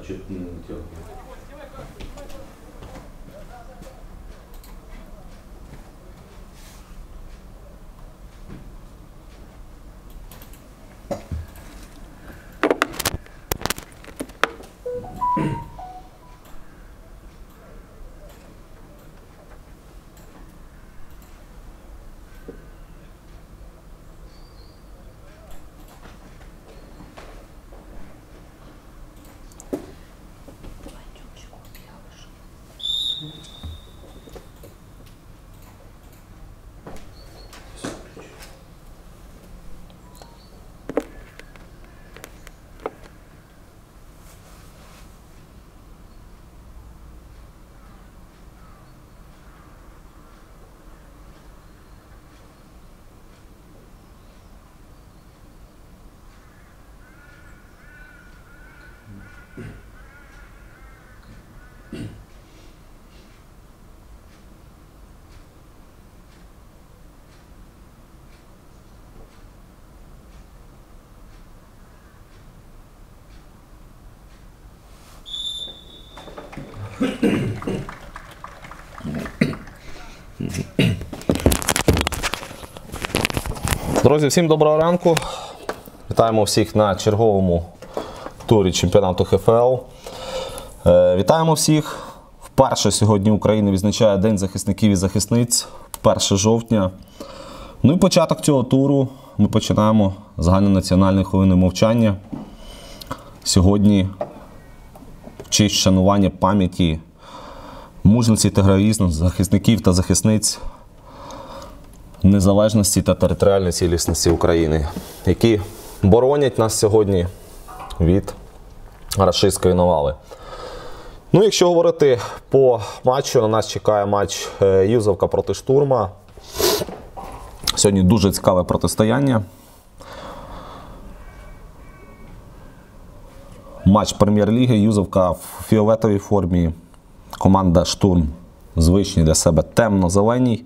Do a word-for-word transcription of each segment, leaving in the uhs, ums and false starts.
чуть не натягнув. Друзі, всім доброго ранку. Вітаємо всіх на черговому турі чемпіонату ха еф ел. Вітаємо всіх. Вперше сьогодні Україна відзначає День захисників і захисниць, перше жовтня. Ну і початок цього туру ми починаємо загальнонаціональної хвилини мовчання. Сьогодні в честь вшанування пам'яті мужності та героїзму захисників та захисниць незалежності та територіальної цілісності України, які боронять нас сьогодні від рашистської навали. Ну, якщо говорити по матчу, на нас чекає матч Юзовка проти Штурма. Сьогодні дуже цікаве протистояння. Матч Прем'єр-ліги. Юзовка в фіолетовій формі. Команда Штурм звичні для себе темно-зеленій.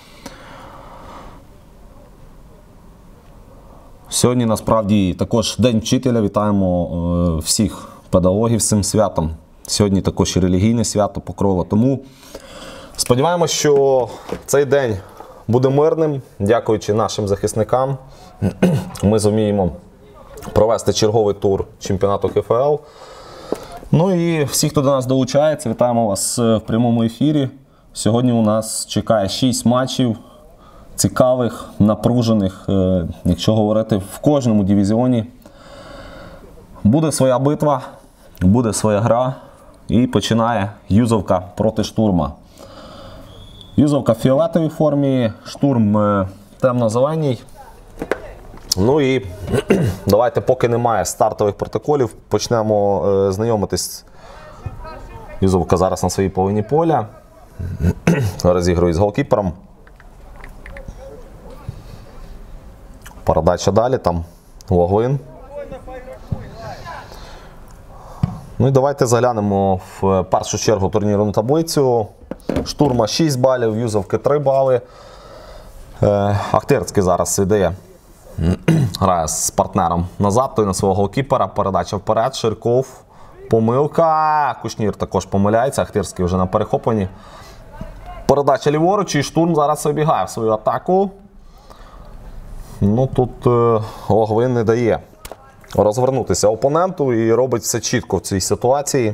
Сьогодні, насправді, також День вчителя. Вітаємо всіх педагогів з цим святом. Сьогодні також і релігійне свято Покрова. Тому сподіваємося, що цей день буде мирним. Дякуючи нашим захисникам, ми зуміємо провести черговий тур чемпіонату ха еф ел. Ну і всі, хто до нас долучається, вітаємо вас в прямому ефірі. Сьогодні у нас чекає шість матчів. Цікавих, напружених, якщо говорити, в кожному дивізіоні. Буде своя битва, буде своя гра. І починає Юзовка проти Штурма. Юзовка в фіолетовій формі, Штурм темно-зеленій. Ну і давайте, поки немає стартових протоколів, почнемо е, знайомитись. Юзовка зараз на своїй половині поля. Розігрує з голкіпером. Передача далі, там Логвин. Ну і давайте заглянемо в першу чергу турнірну таблицю. Штурма шість балів, Юзовки три бали. Е, Ахтирський зараз віддає, грає з партнером назад, той на свого голкіпера. Передача вперед, Ширков. Помилка. Кушнір також помиляється, Ахтирський вже на перехопленні. Передача ліворуч, і Штурм зараз вибігає в свою атаку. Ну тут е, Логвин не дає розвернутися опоненту і робить все чітко в цій ситуації.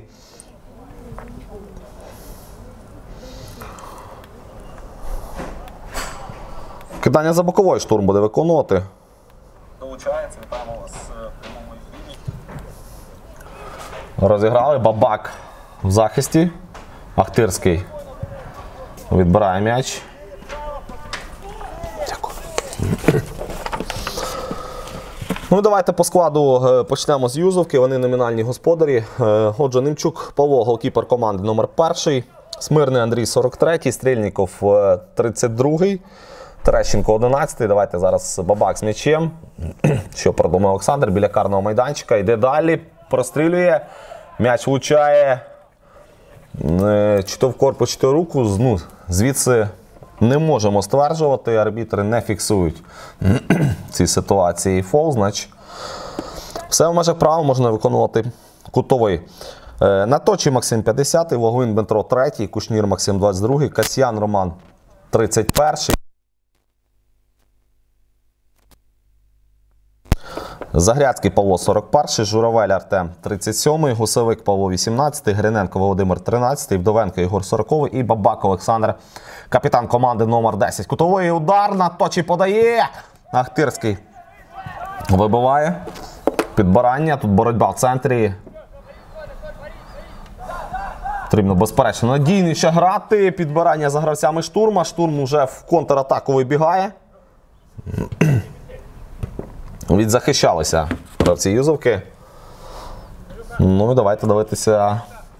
Кидання за боковою Штурм буде виконувати. Долучається, вітаємо вас в прямому ефірі. Розіграли, Бабак в захисті. Ахтирський відбирає м'яч. Дякую. Ну і давайте по складу почнемо з Юзовки. Вони номінальні господарі. Отже, Немчук Павло, голкіпер команди номер перший. Смирний Андрій сорок третій, Стрільніков тридцять другий, Терещенко одинадцятий. Давайте зараз Бабак з м'ячем. Що продумав Олександр біля карного майданчика. Йде далі, прострілює. М'яч влучає. Чи то в корпус, чи то в руку. Ну, звідси не можемо стверджувати, арбітри не фіксують ці ситуації. Фол, значить, все в межах права, можна виконувати кутовий. На точі Максим п'ятдесятий, Логвин Дмитро третій, Кушнір Максим двадцять другий, Касьян Роман тридцять перший. Загрядський Павло сорок перший, Журавель Артем тридцять сьомий, Гусевик Павло вісімнадцятий, Гриненко Володимир тринадцятий, Вдовенко Ігор сороковий і Бабак Олександр, капітан команди номер десять. Кутовий удар, на точі подає. Ахтирський вибиває. Підбирання, тут боротьба в центрі. Потрібно, безперечно, надійніше грати. Підбирання за гравцями Штурма. Штурм вже в контратаку вибігає. Відзахищалися гравці Юзовки. Ну і давайте дивитися.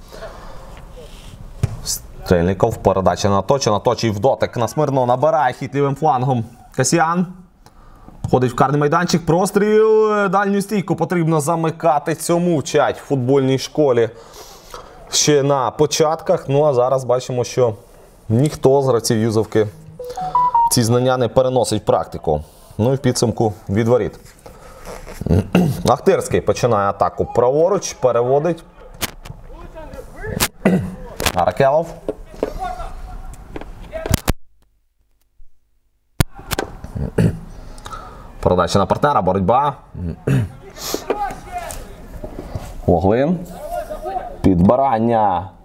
Стрельников, передача на точі, на точі в дотик. На Смирно набирає хід лівим флангом Касьян. Ходить в карний майданчик, простріл, дальню стійку потрібно замикати. Цьому вчать в футбольній школі ще на початках. Ну а зараз бачимо, що ніхто з гравців Юзовки ці знання не переносить в практику. Ну і в підсумку від воріт. Ахтирський починає атаку праворуч, переводить. Аракелов. Передача на партнера, боротьба. Логвин. Підбирання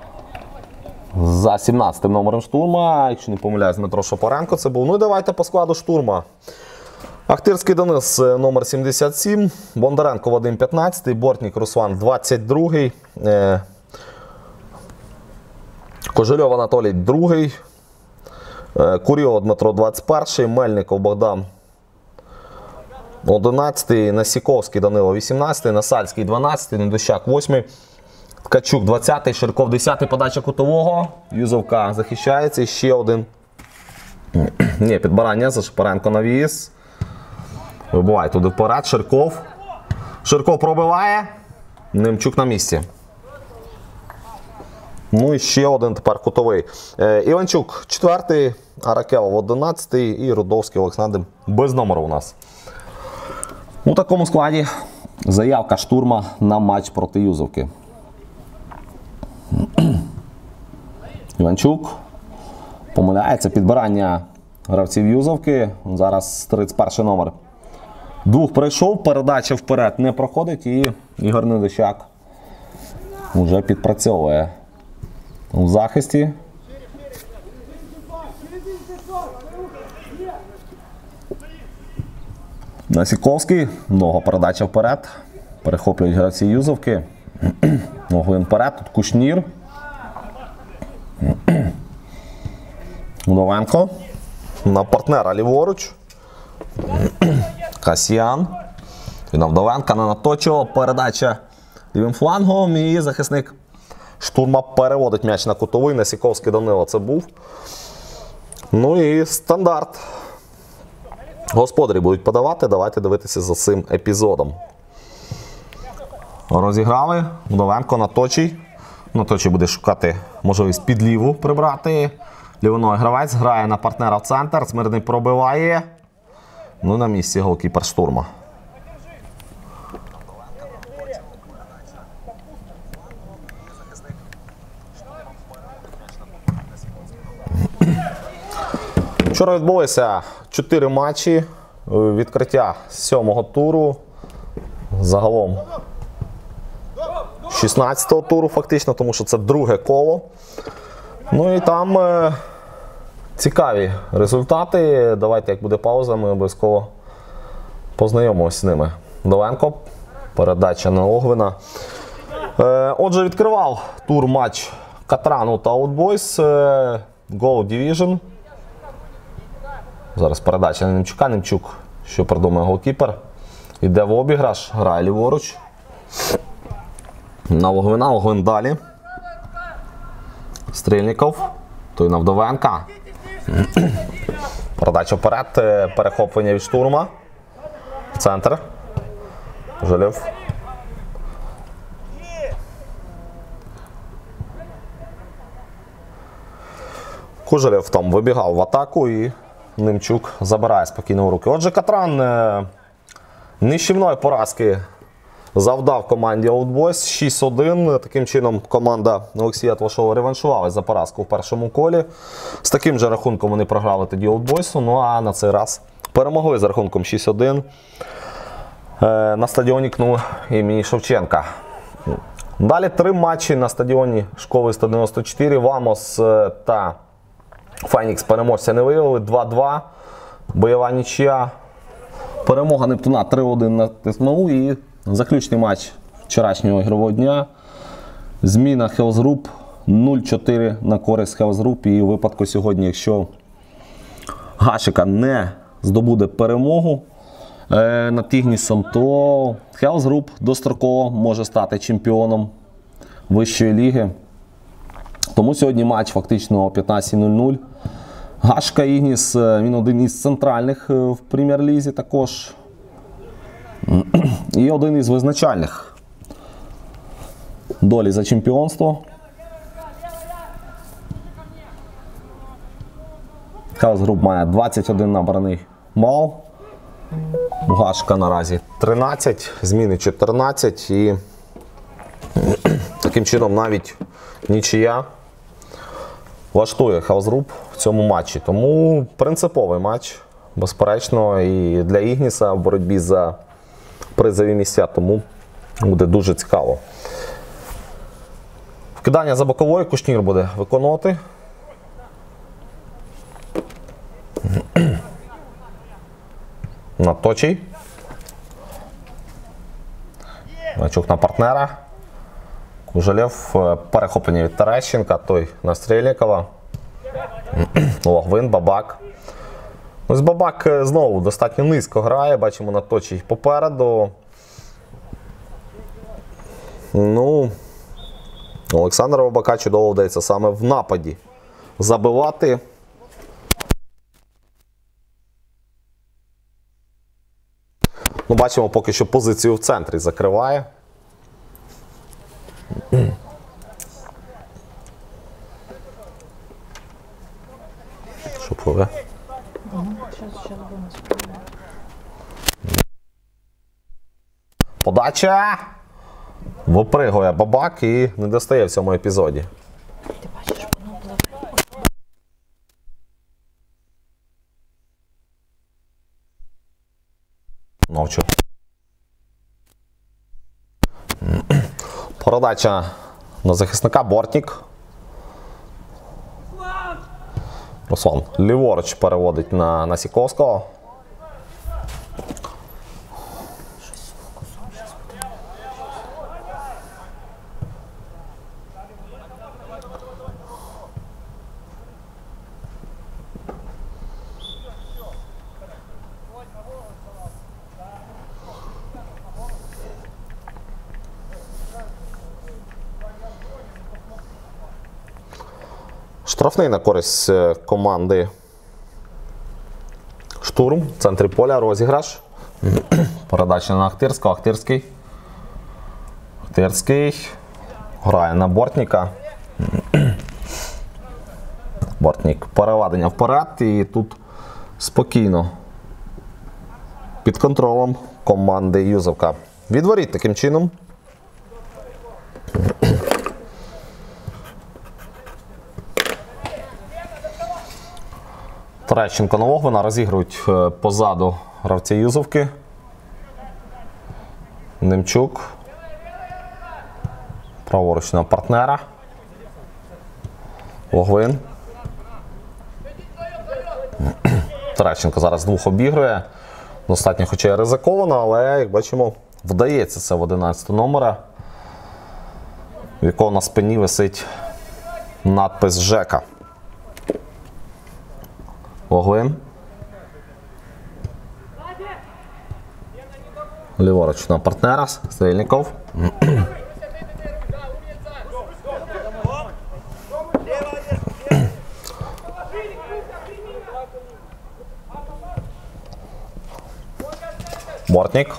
за сімнадцятим номером Штурма. Якщо не помиляюсь, Дмитро Шопоренко це був. Ну і давайте по складу Штурма. Ахтирський Денис номер сімдесят сім, Бондаренко Вадим п'ятнадцятий, Бортнік Руслан двадцять другий, Кожельов Анатолій другий, Курьов Дмитро двадцять перший, Мельников Богдан одинадцятий, Насіковський Данило вісімнадцятий, Насальський дванадцятий, Недощак восьмий, Ткачук двадцятий, Ширков десятий, подача кутового, Юзовка захищається, і ще один. Ні, підбирання за Шопоренко навіс. Вибиває туди вперед, Ширков. Ширков пробиває, Немчук на місці. Ну і ще один тепер кутовий. Е, Іванчук четвертий, Аракелов одинадцятий і Рудовський Олександр без номеру у нас. У такому складі заявка Штурма на матч проти Юзовки. Іванчук помиляється, підбирання гравців Юзовки. Зараз тридцять перший номер. Двух прийшов, передача вперед не проходить і Ігор Недощак вже підпрацьовує у захисті. Насіковський, нога передача вперед. Перехоплюють гравці Юзовки. Логвин вперед, тут Кушнір. Вдовенко. На партнера ліворуч. Касьян. І на Вдовенка, на Наточо. Передача лівим флангом. І захисник Штурма переводить м'яч на кутовий. Насіковський Данило це був. Ну і стандарт. Господарі будуть подавати. Давайте дивитися за цим епізодом. Розіграли. Вдовенко на точі. На точі буде шукати можливість під ліву прибрати. Лівоної гравець грає на партнера в центр. Смирний пробиває. Ну на місці голкіпер Штурма. Вчора відбулися чотири матчі. Відкриття сьомого туру. Загалом шістнадцятого туру фактично, тому що це друге коло. Ну і там е, цікаві результати. Давайте, як буде пауза, ми обов'язково познайомимося з ними. Довенко, передача на Логвина. Е, отже, відкривав тур матч Катрану та Outboys. Е, Go Division. Зараз передача на Немчука. Немчук, що придумає голкіпер. Іде в обіграш, грає ліворуч. На Логвина, Логвин далі. Стрільников, той на Вдовенка. Передача вперед, перехоплення від Штурма. Центр. Кожельов. Кожельов там вибігав в атаку і Немчук забирає спокійно в руки. Отже, Катран нищівної поразки завдав команді Old Boys шість один. Таким чином команда Олексія Твашова реваншувалась за поразку в першому колі. З таким же рахунком вони програли тоді Old Boys, ну а на цей раз перемогли за рахунком шість один на стадіоні КНУ імені Шевченка. Далі три матчі на стадіоні школи сто дев'яносто чотири. Вамос та Фенікс переможця не виявили. два два. Бойова нічия. Перемога Нептуна три один на ТСМУ. І заключний матч вчорашнього ігрового дня. Зміна Hell's Group нуль чотири на користь Hell's Group. І у випадку сьогодні, якщо Гашика не здобуде перемогу над Ігнісом, то Hell's Group достроково може стати чемпіоном вищої ліги. Тому сьогодні матч фактично о п'ятнадцятій нуль нуль. Гашка Ігніс, він один із центральних в прем'єр-лізі також. І один із визначальних долі за чемпіонство. Hell's Group має двадцять один набраний бал. Гашка наразі тринадцять, зміни чотирнадцять і таким чином навіть нічия влаштує Hell's Group в цьому матчі. Тому принциповий матч, безперечно, і для Ігніса в боротьбі за призові місця, тому буде дуже цікаво. Вкидання за боковою Кушнір буде виконувати. Наточий. Мачук на партнера. Кужелєв, перехоплення від Терещенка, той на Стрельникова. Логвин, Бабак. Ось Бабак знову достатньо низько грає, бачимо Наточий попереду. Ну, Олександра Бабака чудово вдається саме в нападі забивати. Ну, бачимо, поки що позицію в центрі закриває. Що пливе? Подача! Випригує Бабак і не достає в цьому епізоді. Ти бачиш, воно пливе. Мовчу. Передача на захисника. Бортник. Руслан ліворуч переводить на, на Сіковського. Штрафний на користь команди Штурм. В центрі поля розіграш. Передача на Ахтирського. Ахтирський. Ахтирський. Грає на Бортника. Бортник. Переведення вперед. І тут спокійно під контролем команди Юзовка. Відворіть таким чином. Терещенко на Логвина розігрують позаду гравці Юзовки. Немчук. Праворуч на партнера. Логвин. Терещенко зараз двох обігрує. Достатньо хоча й ризиковано, але, як бачимо, вдається це в одинадцятого номера, в якого на спині висить надпис Жека. Логвин. Ліворуч на партнера. Стрельников. Бортник.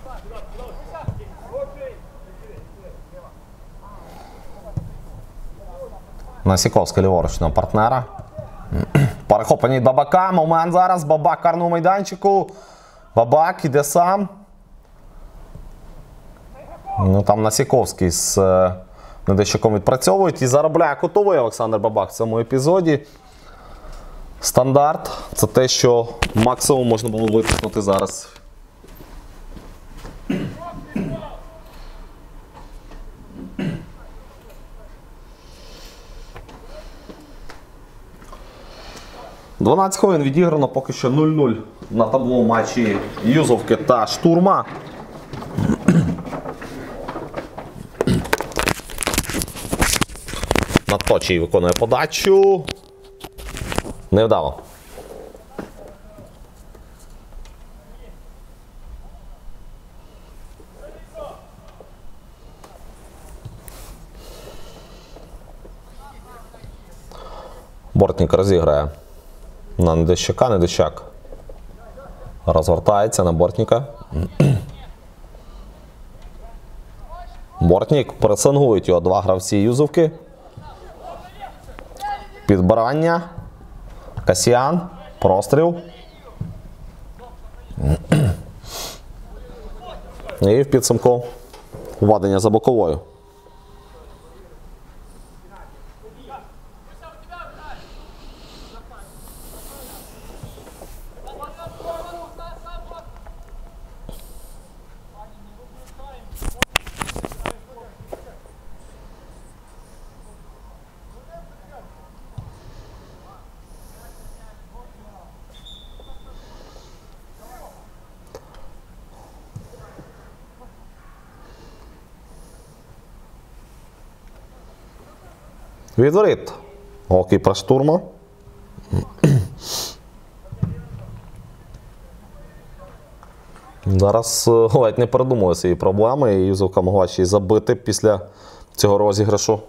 Насіковський ліворуч на партнера. Перехоплення від Бабака. Момент зараз. Бабак в карному майданчику. Бабак іде сам. Ну, там Насіковський з е, Недещуком відпрацьовують і заробляє кутовий Олександр Бабак в цьому епізоді. Стандарт – це те, що максимум можна було витиснути зараз. дванадцять хвилин відіграно, поки що нуль нуль на табло матчі Юзовки та Штурма. Надточій виконує подачу. Невдало. Бортник розіграє на Недещака. Недещак розвертається на Бортника. Бортник пресингують його два гравці Юзовки. Підбирання. Касьян. Простріл. І в підсумку введення за боковою. Відворіт. Голкіпер Штурма. Зараз ледь не передумали свої проблеми, і Юзовка могла ще й забити після цього розіграшу.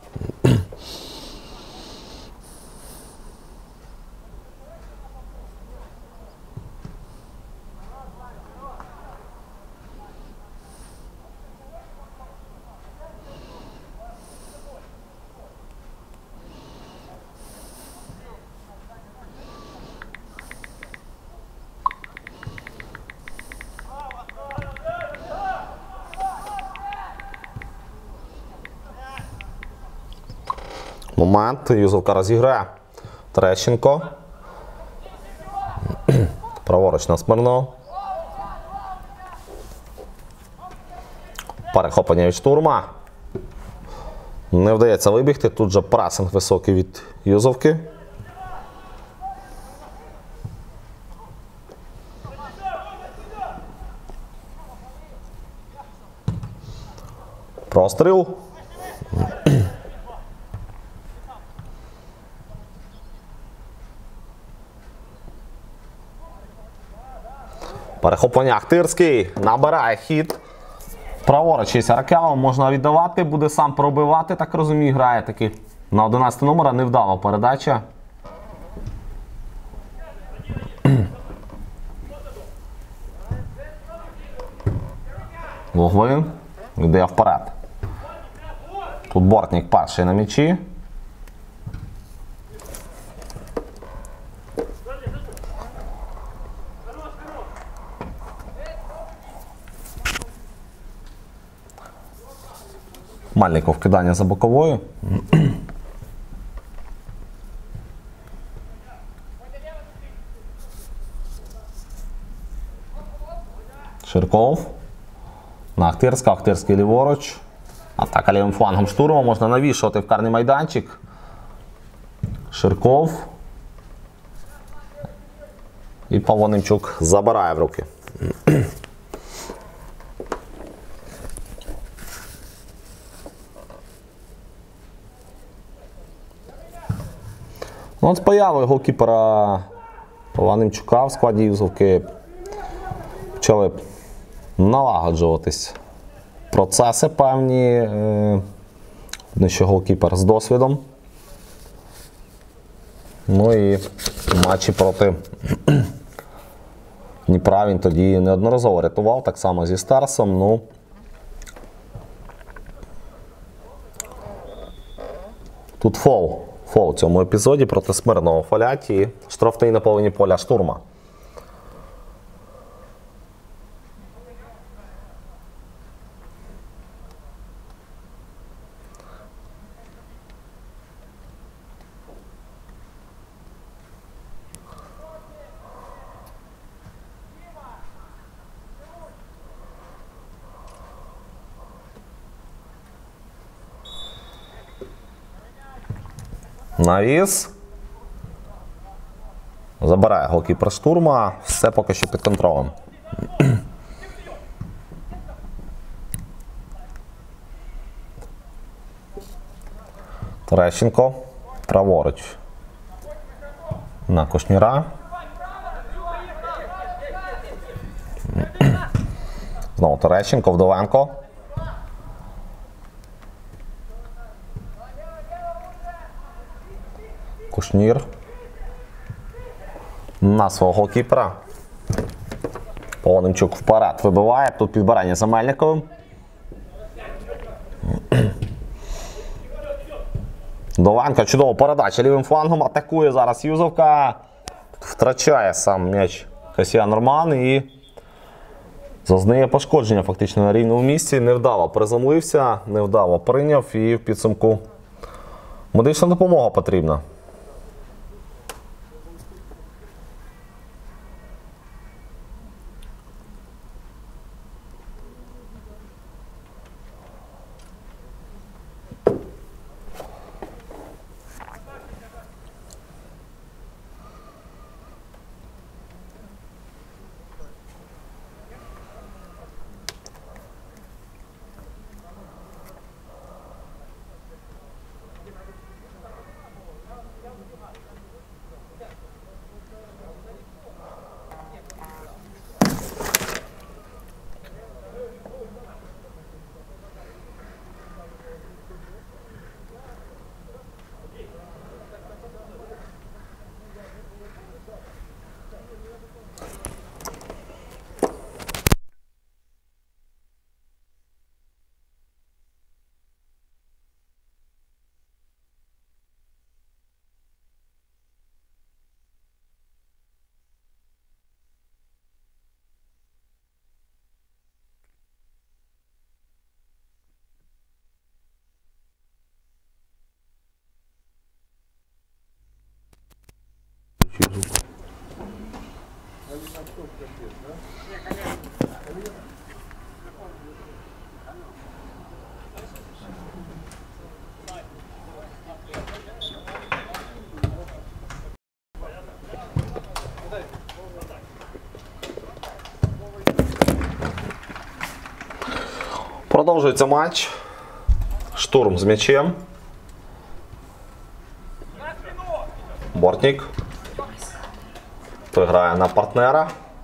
Момент. Юзовка розіграє. Терещенко. Праворуч на Смирнов. Перехоплення від Штурма. Не вдається вибігти. Тут же пресинг високий від Юзовки. Простріл. Перехоплення. Ахтирський набирає хід. Праворуч є Аракелов, можна віддавати, буде сам пробивати, так розумію, грає таки на одинадцятий номера, невдала передача. Логвин йде вперед. Тут Бортник перший на м'ячі. Мальников кидання за боковою. Ширков. На Ахтирська. Ахтирський ліворуч. Атака лівим флангом Штурма. Можна навішувати в карний майданчик. Ширков. І Павло Немчук забирає в руки. Ну, от з появою голкіпера Павла Немчука в складі Юзовки почали налагоджуватись процеси певні. Е, що голкіпер з досвідом. Ну і в матчі проти Дніпра він тоді неодноразово рятував, так само зі Старсом. Ну, тут фол. Фол в цьому епізоді проти Смирного фолять і штрафний на половині поля Штурма. Навіс. Забирає голкіпер штурма. Все поки що під контролем. Терещенко. Праворуч. На Кушніра. Знову Терещенко, Вдовенко. Кушнір. На свого голкіпера. Полоненчук вперед вибиває. Тут підбирання за Мельниковим. Вдовенко, чудова передача лівим флангом. Атакує зараз Юзовка. Втрачає сам м'яч Касьян Роман і зазнає пошкодження фактично на рівному місці. Невдало приземлився, невдало прийняв і в підсумку медична допомога потрібна. Продовжується матч. Штурм з м'ячем. Бортник. Грає на партнера.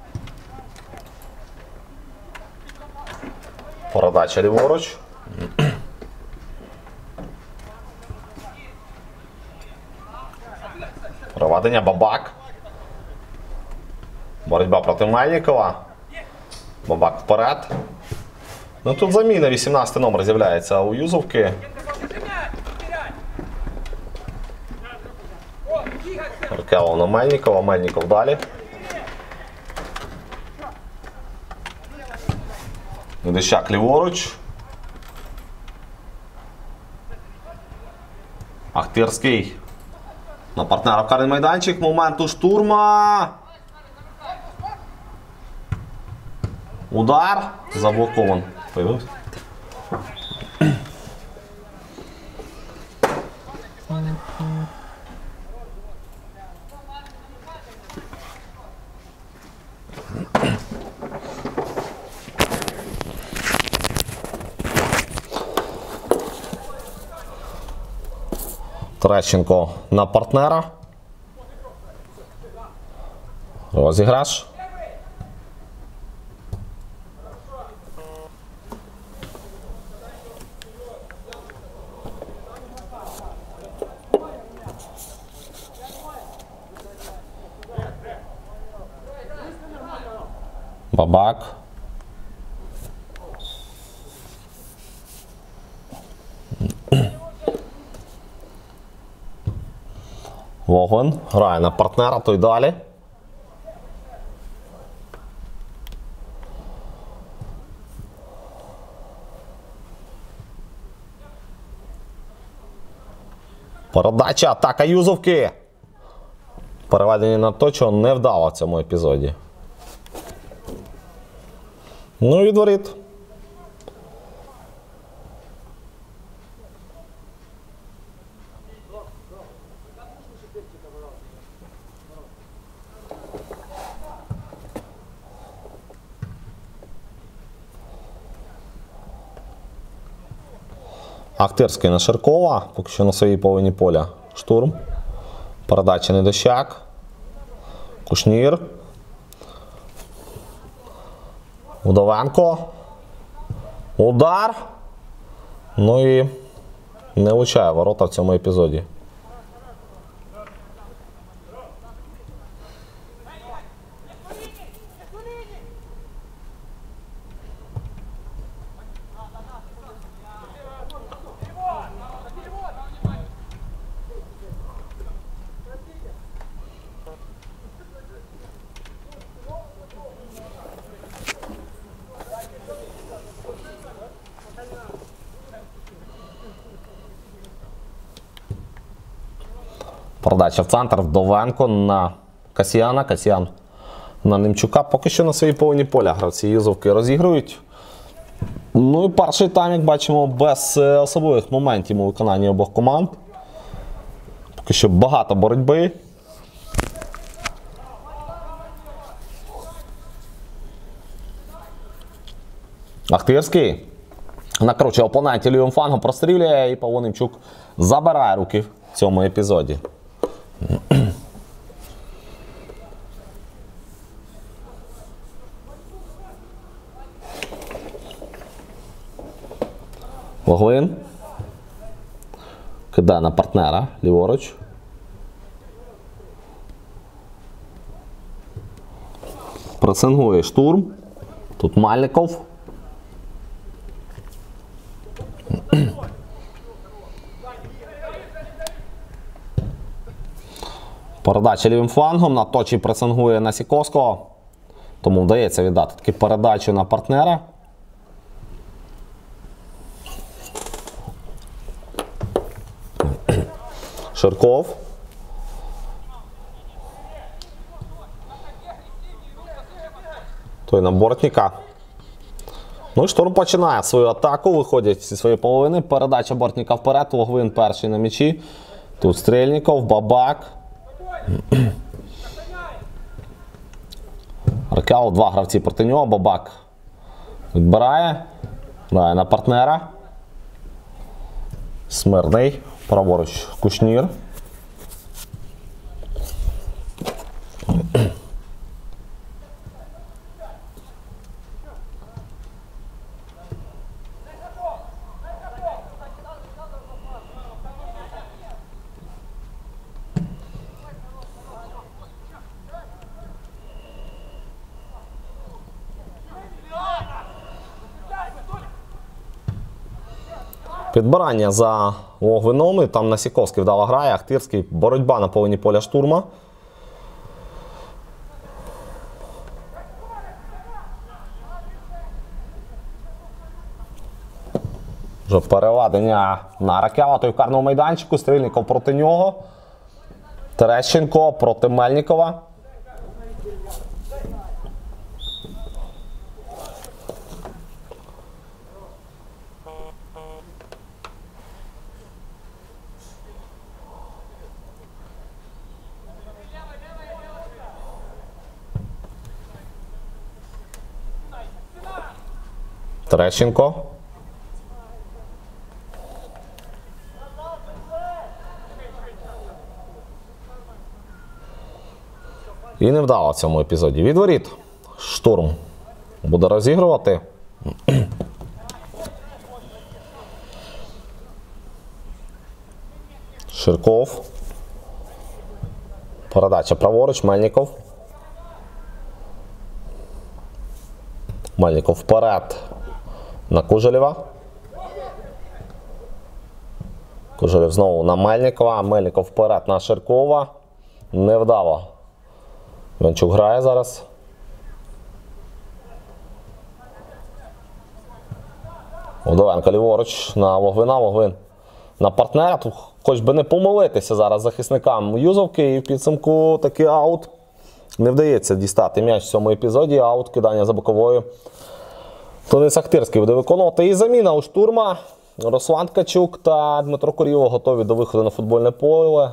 Передача ліворуч. Проведення Бабак. Боротьба проти Мельникова. Бабак вперед. Ну тут заміна, вісімнадцятий номер з'являється у Юзовки. Ркелов на Мельникова, Мельников далі. Недищак ліворуч. Ахтирський. На партнера в карний майданчик. Моменту штурма. Удар. Заблокован. Появився. Терещенко на партнера. Розіграш. Бабак. Вогон. Грає на партнера, той далі. Передача, атака Юзовки. Переведення на то, чого не вдало в цьому епізоді. Ну і відворіт. Ахтирський на Ширкова, поки що на своїй половині поля. Штурм. Передача Недощак. Кушнір. Удовенко. Удар. Ну і не влучає ворота в цьому епізоді. Передача в центр, Вдовенко на Касьяна, Касьян на Немчука. Поки що на своїй половині поля гравці Юзовки розігрують. Ну і перший тайм, як бачимо, без особливих моментів у виконанні обох команд. Поки що багато боротьби. Ахтирський накручує опонентів лівим флангом, прострілює, і Павло Немчук забирає руки в цьому епізоді. Логвин. Кидає на партнера ліворуч. Пресингує Штурм. Тут Мальников. Передача лівим флангом, на точі пресингує Насіковського, тому вдається віддати таки передачу на партнера. Ширков. Той на Бортніка. Ну і Штурм починає свою атаку, виходять зі своєї половини. Передача Бортніка вперед, Логвин перший на м'ячі. Тут Стрельников, Бабак. Ракел, два гравці проти нього, Бабак відбирає, грає на партнера. Смирний, праворуч Кушнір. Підбирання за Логвином, і там Насіковський вдало грає, Ахтирський, боротьба на половині поля Штурма. Вже переведення на Ракела, той в карному майданчику, Стрільников проти нього. Терещенко проти Мельникова. Терещенко. І не вдало в цьому епізоді. Від воріт Штурм буде розігрувати. Ширков. Передача праворуч, Мельников. Мельников вперед на Кужелєва. Кужелєв знову на Мельникова. Мельников вперед на Ширкова. Невдало. Іванчук грає зараз. Удовенко ліворуч на Логвина. Логвин на партнера. Тут хоч би не помилитися зараз захисникам Юзовки. І в підсумку такий аут. Не вдається дістати м'яч в цьому епізоді. Аут, кидання за боковою. Денис Ахтирський буде виконувати. І заміна у Штурма. Руслан Ткачук та Дмитро Куріло готові до виходу на футбольне поле.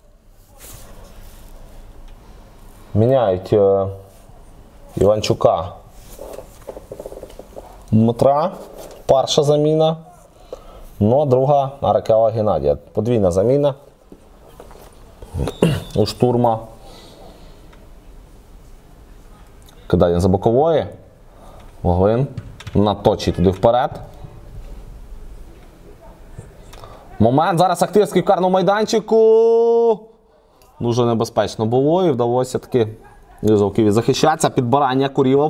Міняють е, Іванчука Дмитра. Перша заміна. Ну, а друга Аракева Геннадія. Подвійна заміна у штурма. Кидання за бокової. Воглин наточить туди вперед. Момент. Зараз Ахтирський в карному майданчику. Дуже небезпечно було і вдалося таки Юзовківі захищатися. Підбирання Курілов.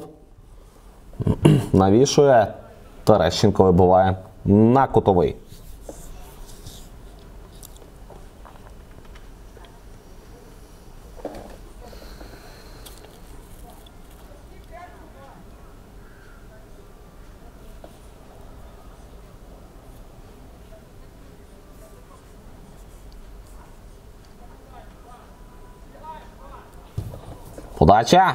Навішує. Терещенко вибиває на кутовий. Подача.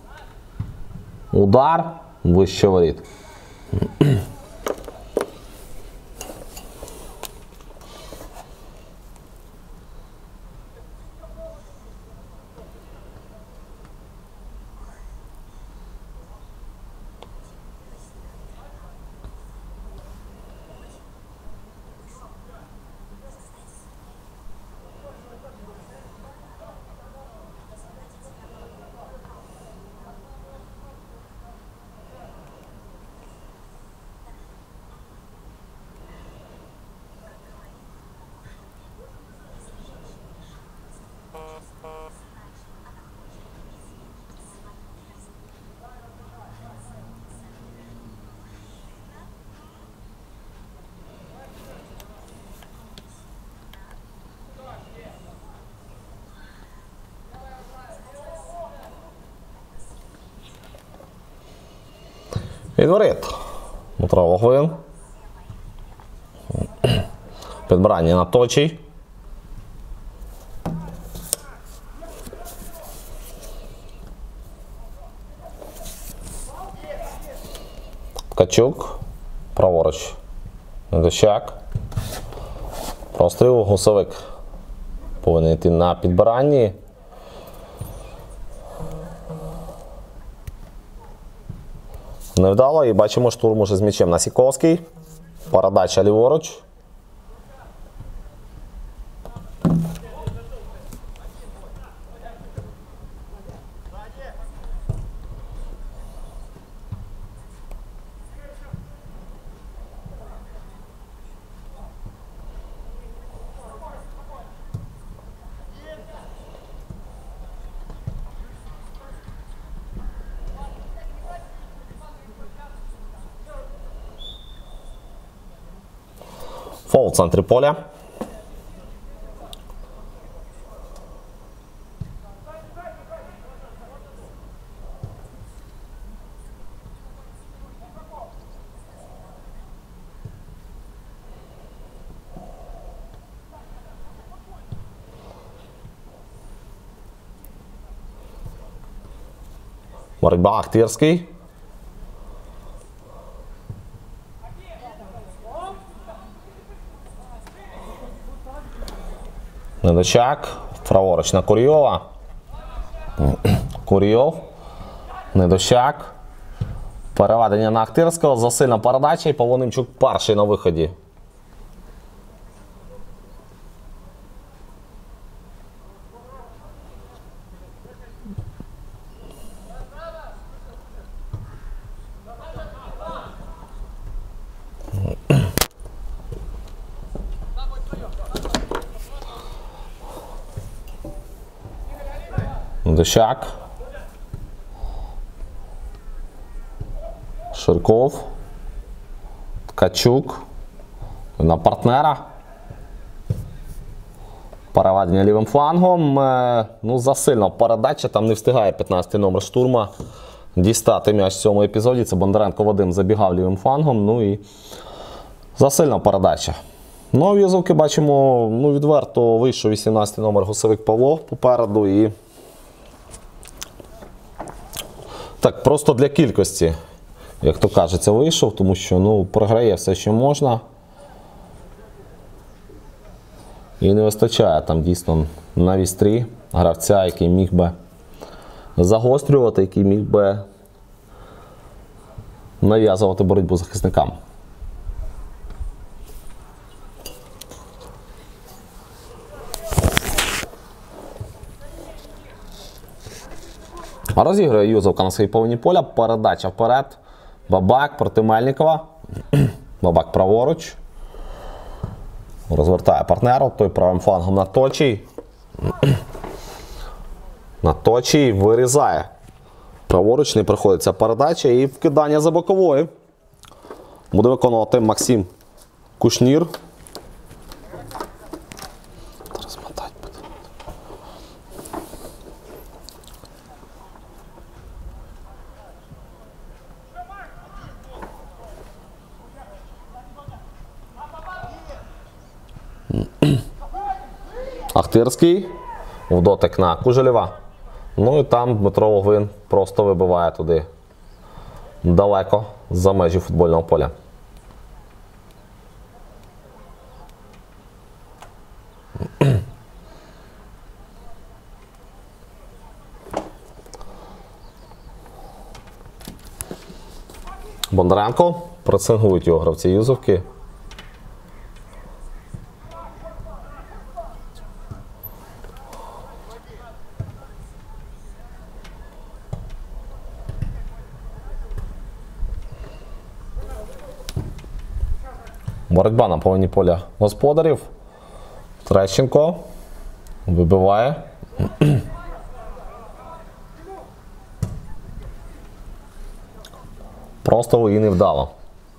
Удар. Вище воріт. Відворіт. Дмитро Воглин. Підбирання на точій. Ткачук. Праворуч. Недощак. Простріл. Гусовик повинен йти на підбиранні. Невдало, і бачимо штурм уже з м'ячем Насіковський. Передача ліворуч. Фол в центрі поля. Боротьба Ахтирський. Недочак. Праворуч на Курйова. Курйов. Недощак. Переведення на Ахтирського. Засильна передача і Полонимчук перший на виході. Недощак. Ширков. Ткачук. На партнера. Переведення лівим флангом. Ну, засильно передача. Там не встигає п'ятнадцятий номер штурма дістати м'яч в цьому епізоді. Це Бондаренко Вадим забігав лівим флангом. Ну і засильна передача. Ну, в Юзовки бачимо, ну, відверто вийшов вісімнадцятий номер Гусовик Павло попереду. І так, просто для кількості, як то кажеться, вийшов, тому що, ну, програє все, що можна. І не вистачає там дійсно на вістрі гравця, який міг би загострювати, який міг би нав'язувати боротьбу захисникам. Розігрує Юзовка на своїй половині поля. Передача вперед. Бабак проти Мельникова. Бабак праворуч. Розвертає партнера. Той правим флангом на Точій. На Точій вирізає. Праворуч не приходиться передача і вкидання за бокової. Буде виконувати Максим Кушнір. Ахтирський. В дотик на Кужелєва. Ну і там Дмитро Логвин просто вибиває туди далеко за межі футбольного поля. Бондаренко. Пресингують його гравці Юзовки. Боротьба на половині поля господарів. Трещенко вибиває. Просто і невдало.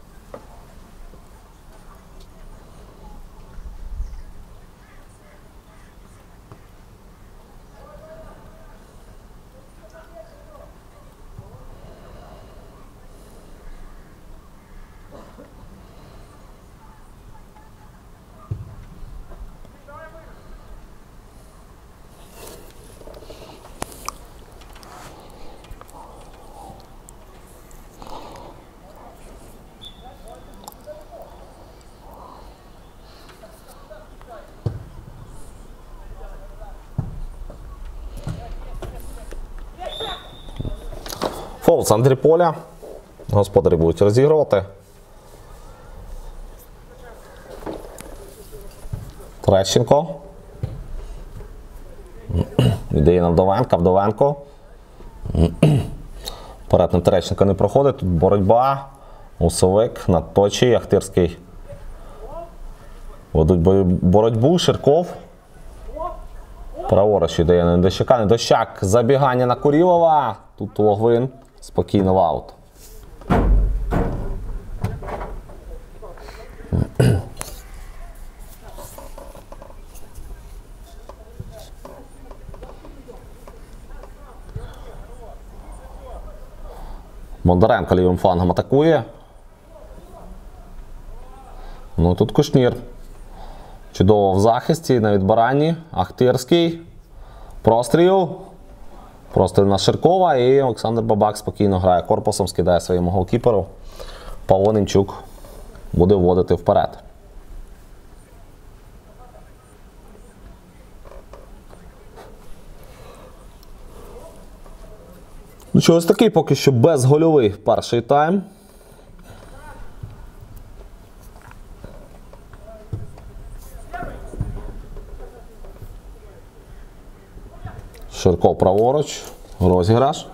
Фол в центрі поля. Господарі будуть розігрувати. Трещенко. Віддає на Вдовенка. Вдовенко. Вперед на Терещенко не проходить. Тут боротьба. Усовик на Точій. Ахтирський. Ведуть боротьбу. Ширков. Праворуч віддає на Недощака. Недощак. Забігання на Курілова. Тут Логвин. Спокійно в аут. Бондаренко лівим флангом атакує. Ну тут Кушнір. Чудово в захисті, на відбиранні. Ахтирський. Простріл. Простріл на Ширкова і Олександр Бабак спокійно грає корпусом, скидає своєму голкіперу. Павло Немчук буде вводити вперед. Ну що, ось такий поки що безгольовий перший тайм. Ширков праворуч, розіграш.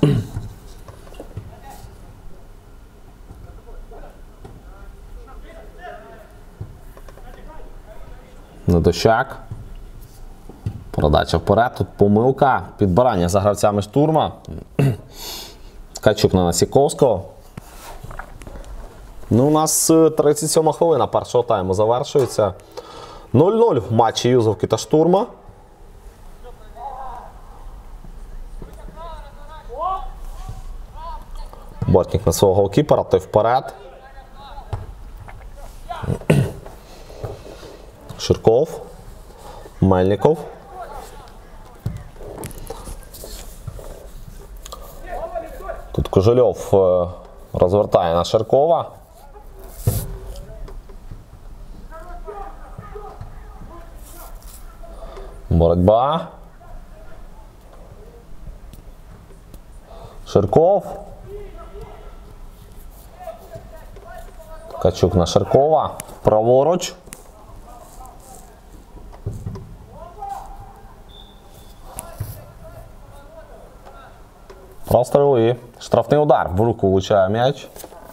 Недощак. Передача вперед. Тут помилка. Підбирання за гравцями штурма. Ткачук на Насіковського. Ну, у нас тридцять сьома хвилина першого тайму завершується. нуль нуль в матчі Юзовки та штурма. Бортник на свого голкіпера, той вперед. Ширков. Мельников. Тут Кожельов розвертає на Ширкова. Боротьба. Ширков. Ткачук на Ширкова. Праворуч. Простріл і штрафний удар. В руку влучає м'яч.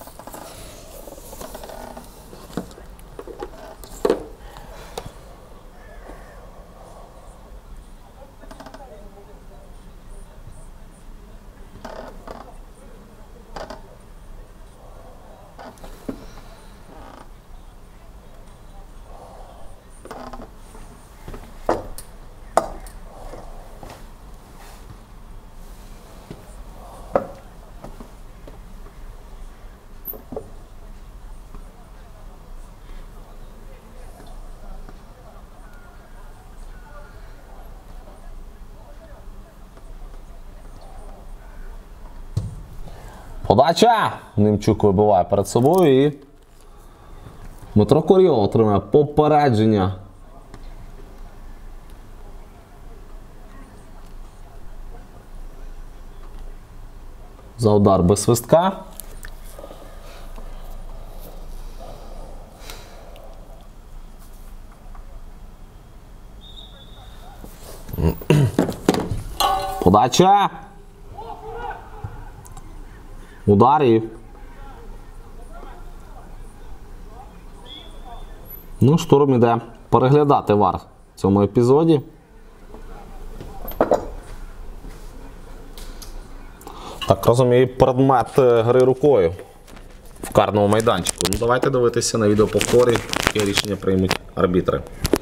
Подача! Немчук вибиває перед собою і Дмитро Курйов отримає попередження. За удар без свистка. Подача! Удар і... Ну, Штурм іде переглядати вар в цьому епізоді. Так, розумію, предмет гри рукою в карному майданчику. Ну, давайте дивитися на відеоповторі, яке рішення приймуть арбітри.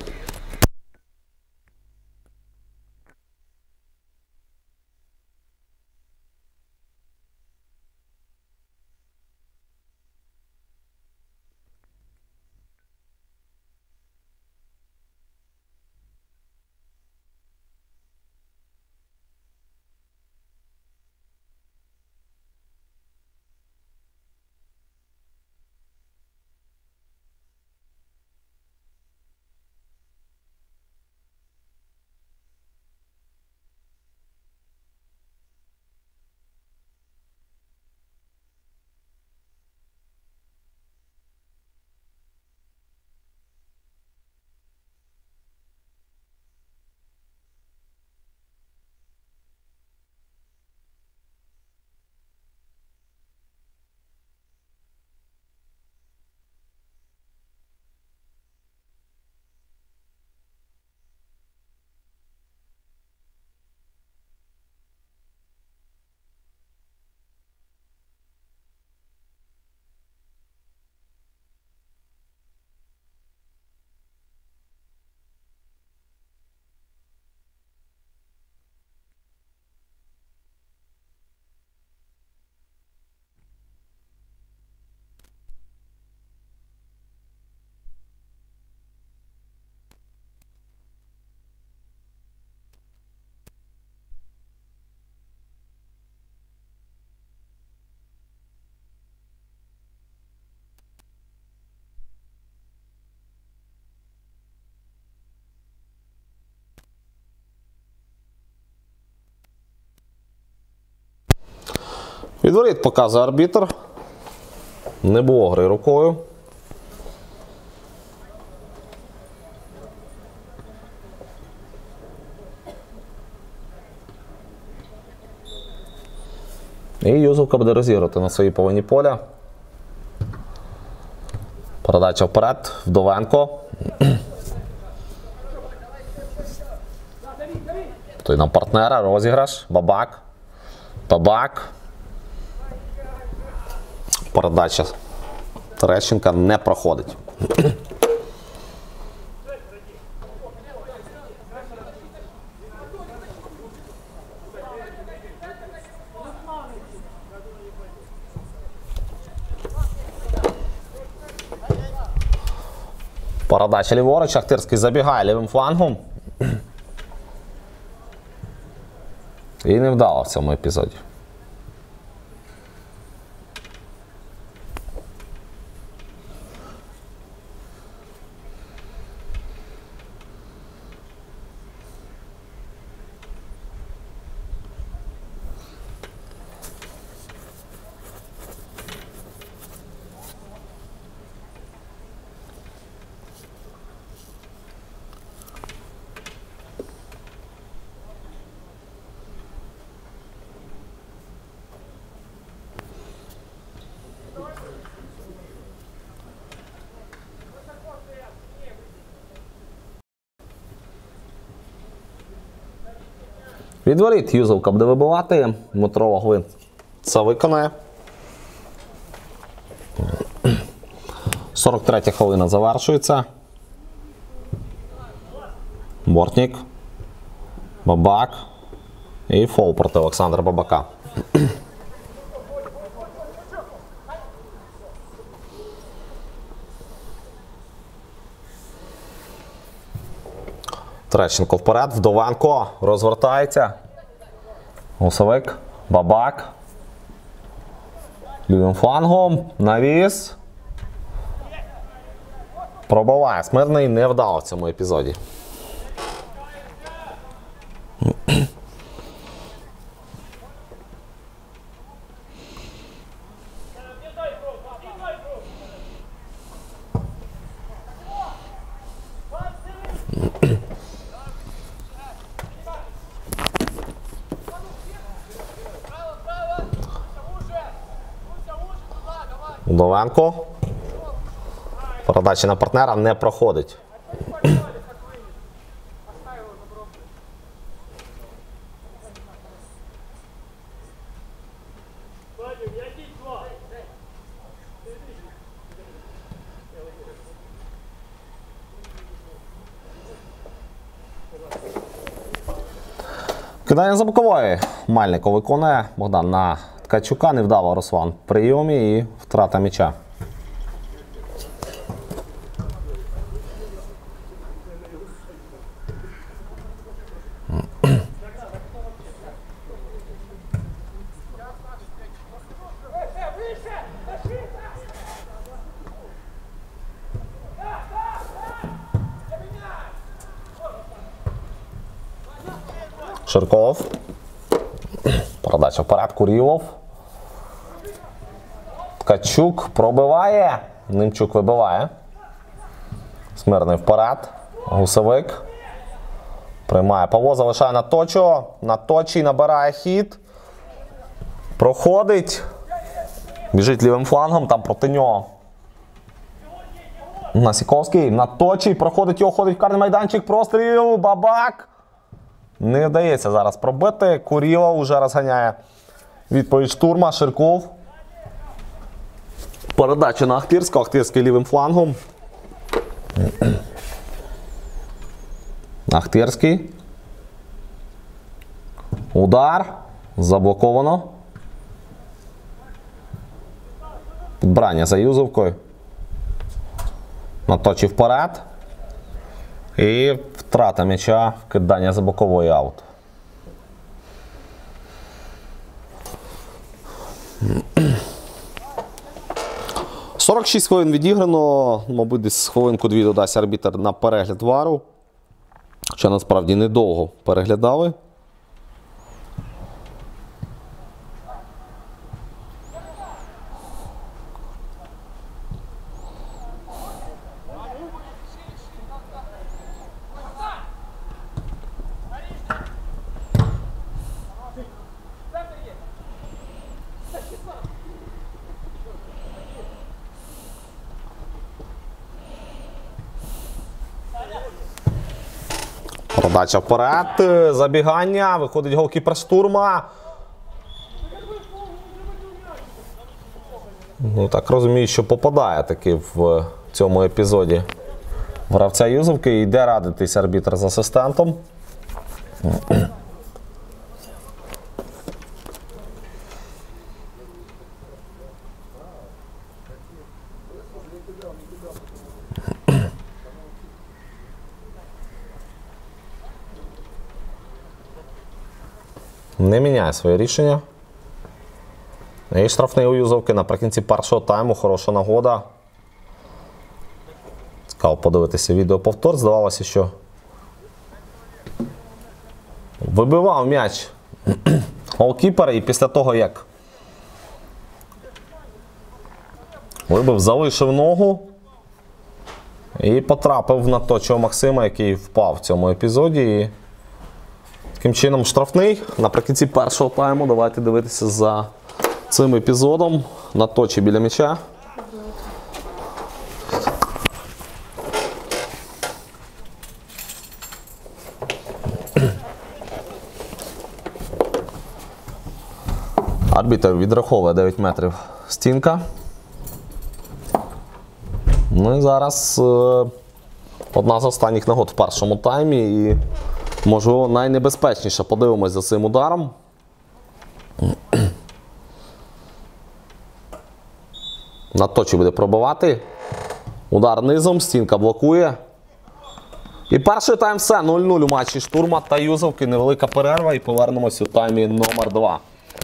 Відворіт показує арбітр. Не було гри рукою. І Юзовка буде розіграти на своїй половині поля. Передача вперед. Вдовенко. Той на партнера. Розіграш. Бабак. Бабак. Передача Терещенка не проходить. Передача ліворуч. Ахтирський забігає лівим флангом. І не вдало в цьому епізоді. Від воріт Юзовка буде вибивати. Дмитро Ваглин це виконає. сорок третя хвилина завершується. Бортник. Бабак. І фол проти Олександра Бабака. Трещенко вперед, Вдовенко розвертається. Гусовик, Бабак. Лівим флангом, навіс. Пробиває Смирний, не вдало в цьому епізоді. Вдовенко. Передача на партнера не проходить. Кидання за бокової. Мальников виконує. Богдан на Ткачука. Невдало Руслан в прийомі і втрата м'яча. Ширков. Передача вперед, Курілов. Ткачук пробиває. Немчук вибиває. Смирний вперед. Гусовик. Приймає Павло, залишає на Точо. На Точі набирає хід. Проходить. Біжить лівим флангом, там проти нього. Насіковський. На Точі. Проходить його, ходить в карний майданчик. Простріл. Бабак. Не вдається зараз пробити. Курілов вже розганяє відповідь штурма. Ширков. Передача на Ахтирського. Ахтирський лівим флангом. Ахтирський. Удар. Заблоковано. Підбрання за Юзовкою. Наточив вперед. І втрата м'яча, кидання за бокової, аут. сорок шість хвилин відіграно. Мабуть, десь хвилинку-дві додасть арбітр на перегляд вару. Хоча насправді недовго переглядали. Передача вперед, забігання, виходить голкіпер штурма. Ну, так розумію, що попадає таки в цьому епізоді гравця Юзовки. І йде радитись арбітр з асистентом. Не міняє своє рішення. І штрафний у Юзовки наприкінці першого тайму. Хороша нагода. Цікаво подивитися відеоповтор. Здавалося, що вибивав м'яч голкіпер, і після того, як вибив, залишив ногу і потрапив на Точого Максима, який впав в цьому епізоді. І таким чином штрафний наприкінці першого тайму. Давайте дивитися за цим епізодом. На Точі біля м'яча. Арбітр відраховує дев'ять метрів стінка. Ну і зараз е, одна з останніх нагод в першому таймі і, можливо, найнебезпечніше. Подивимось за цим ударом. Надточі буде пробивати. Удар низом, стінка блокує. І перший тайм все. нуль нуль у матчі Штурма та Юзовки. Невелика перерва і повернемось у таймі номер два.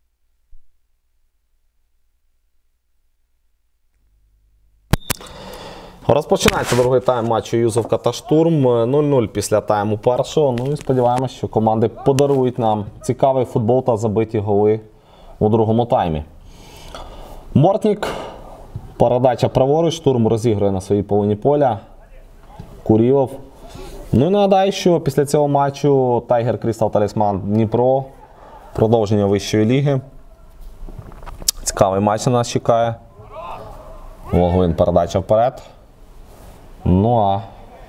Розпочинається другий тайм матчу Юзовка та Штурм. нуль нуль після тайму першого. Ну і сподіваємось, що команди подарують нам цікавий футбол та забиті голи у другому таймі. Бортник. Передача праворуч. Штурм розігрує на своїй половині поля. Курілов. Ну і нагадаю, що після цього матчу Тайгер Крістал Талісман Дніпро. Продовження вищої ліги. Цікавий матч на нас чекає. Логвин, передача вперед. Ну а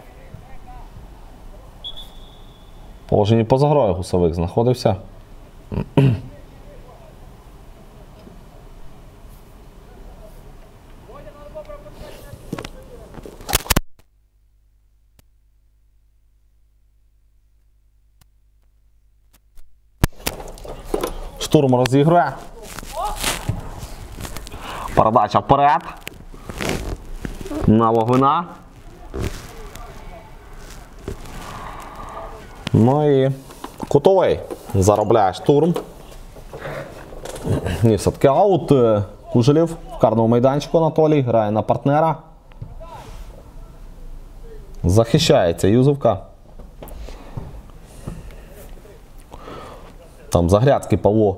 положенні поза грою Гусовик знаходився. Штурм розігрує. Передача вперед. На Логвина. Ну і кутовий заробляє Штурм. Ні, все-таки аут. Кужелєв в карному майданчику Анатолій. Грає на партнера. Захищається Юзовка. Там Загрядський Павло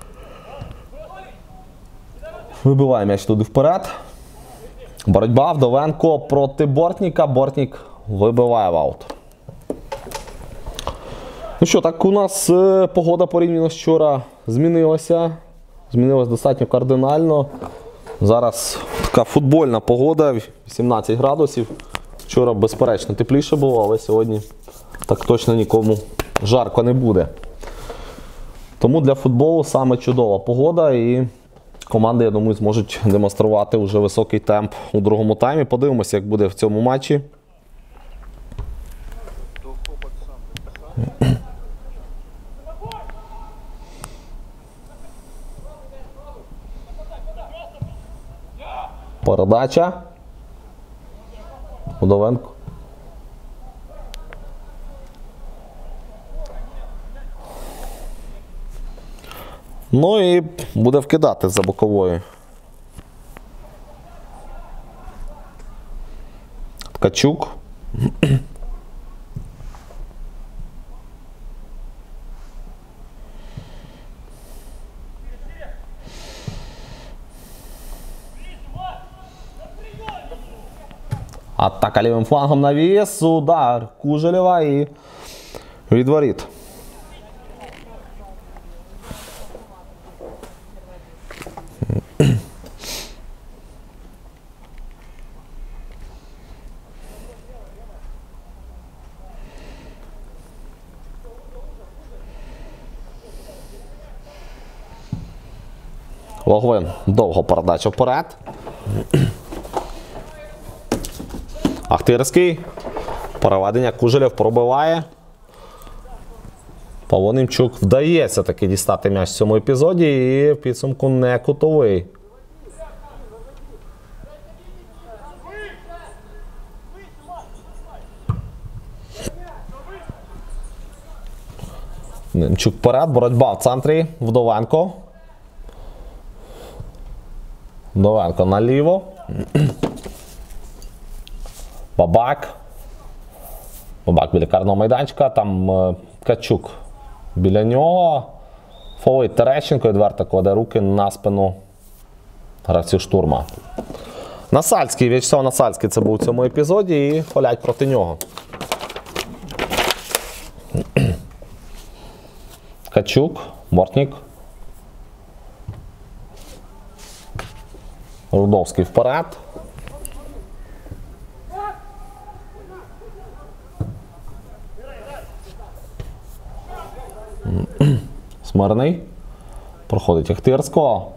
вибиває м'яч туди вперед. Боротьба Вдовенко проти Бортніка. Бортнік вибиває в аут. Ну що, так у нас е, погода порівняно з вчора змінилася. Змінилась достатньо кардинально. Зараз така футбольна погода, вісімнадцять градусів. Вчора, безперечно, тепліше було, але сьогодні так точно нікому жарко не буде. Тому для футболу саме чудова погода і команди, я думаю, зможуть демонструвати вже високий темп у другому таймі. Подивимося, як буде в цьому матчі. Передача. Удовенко. Ну і буде вкидати за боковою. Ткачук. Атака лівим флангом навіс. Удар Кужелєва і від воріт. Логвин. Довго передача вперед. Ахтирський. Переведення. Кужелєв пробиває. Павло Немчук вдається таки дістати м'яч в цьому епізоді і в підсумку не кутовий. Немчук вперед. Боротьба в центрі. Вдовенко. Вдовенко наліво. Бабак. Бабак біля карного майданчика. Там е, Ткачук біля нього. Фолить Терещенко. Відверто кладе руки на спину гравців Штурма. Насальський. В'ячеслав Насальський це був у цьому епізоді і фолять проти нього. Ткачук. Бортник. Рудовський вперед. Смирний. Проходить Ахтирського.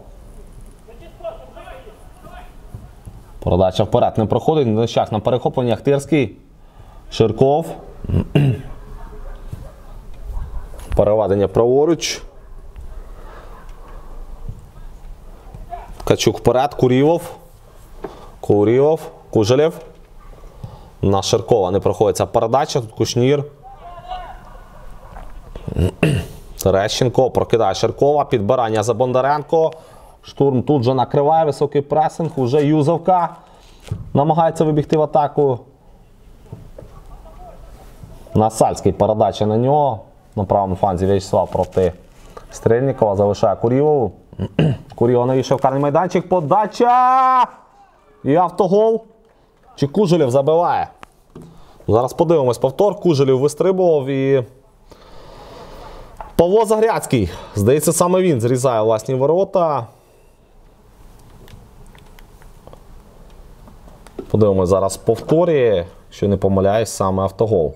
Передача вперед не проходить. Нещак на перехопленні Ахтирський. Ширков. Переведення праворуч. Ткачук вперед. Курілов. Курілов. Кужелєв. На Ширкова не проходиться передача. Тут Кушнір. Терещенко прокидає Ширкова. Підбирання за Бондаренко. Штурм тут же накриває. Високий пресинг. Уже Юзовка намагається вибігти в атаку. Насальський передача на нього. На правому фланзі В'ячеслав проти Стрельникова. Залишає Курілову. Курілов навішав карний майданчик. Подача! І автогол. Чи Кужелєв забиває? Зараз подивимось повтор. Кужелєв вистрибував і Павло Загряцький. Здається, саме він зрізає власні ворота. Подивимось зараз в повторі. Якщо не помиляюсь, саме автогол.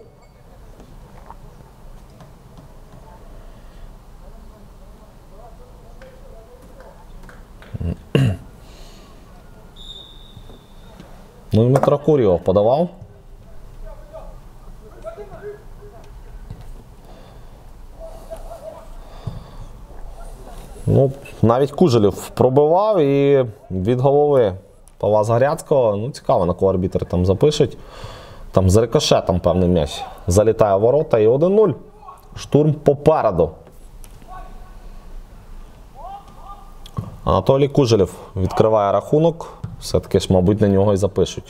Ну і Дмитро Курілов подавав. Ну, навіть Кужелєв пробивав і від голови Павла Загряцького. Ну, цікаво, на кого арбітр там запишуть. Там з рикошетом певний м'яч залітає в ворота і один нуль. Штурм попереду. Анатолій Кужелєв відкриває рахунок. Все-таки ж, мабуть, на нього і запишуть.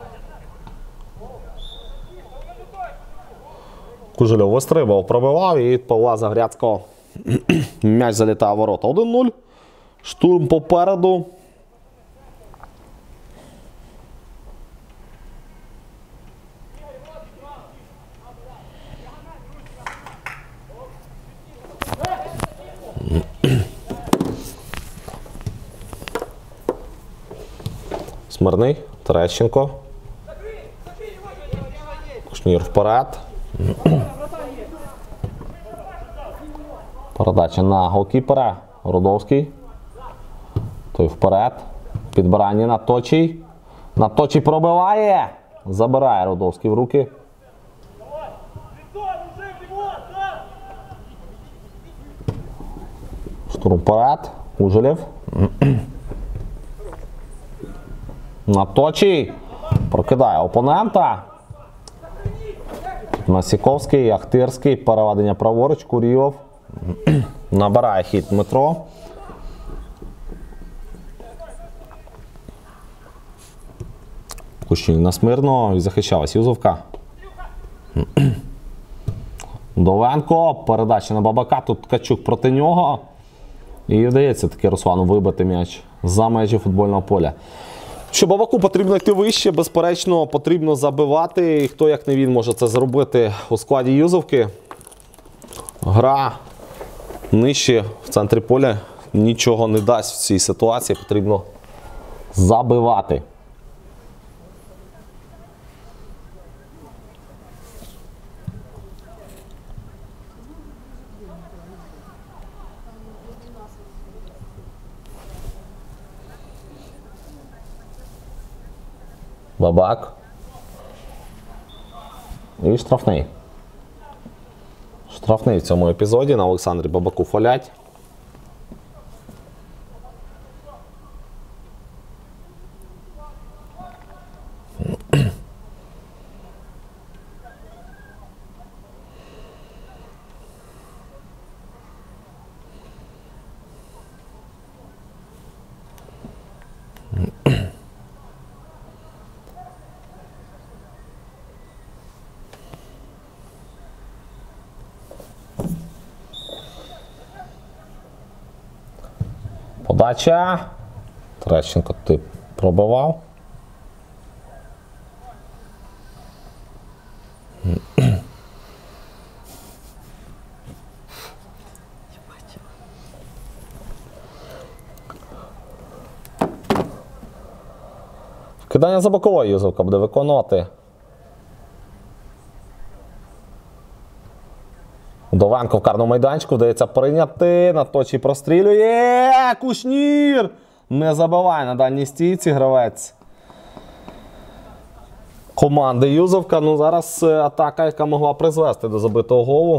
Кужелєв вистрибав, пробивав і від Павла Загряцького м'яч залітає в ворота. один нуль. Штурм попереду. Смирний, Терещенко. Кушнір вперед. Передача на голкіпера. Рудовський. Той вперед. Підбирання на Точій. На Точій пробиває. Забирає Рудовський в руки. Штурм вперед. Кужелєв. На Точій. Прокидає опонента. Насіковський, Ахтирський. Переведення праворуч. Курілов. Набирає хід Дмитро. Кущин на Смирного. І захищалась Юзовка. Довенко. Передача на Бабака. Тут Ткачук проти нього. І вдається таки Руслану вибити м'яч за межі футбольного поля. Що Бабаку потрібно йти вище, безперечно, потрібно забивати. І хто, як не він, може це зробити у складі Юзовки. Гра нижче в центрі поля нічого не дасть в цій ситуації. Потрібно забивати. Бабак. І штрафний. Штрафний в цьому епізоді. На Олександрі Бабаку фолять. Подача. Терещенко ти пробивав. Кидання за боковою Юзовка буде виконувати. Довенко в карному майданчику, вдається прийняти, на точі прострілює, Кушнір! Не забиває на дальній стійці гравець команди Юзовка. Ну, зараз атака, яка могла призвести до забитого голу.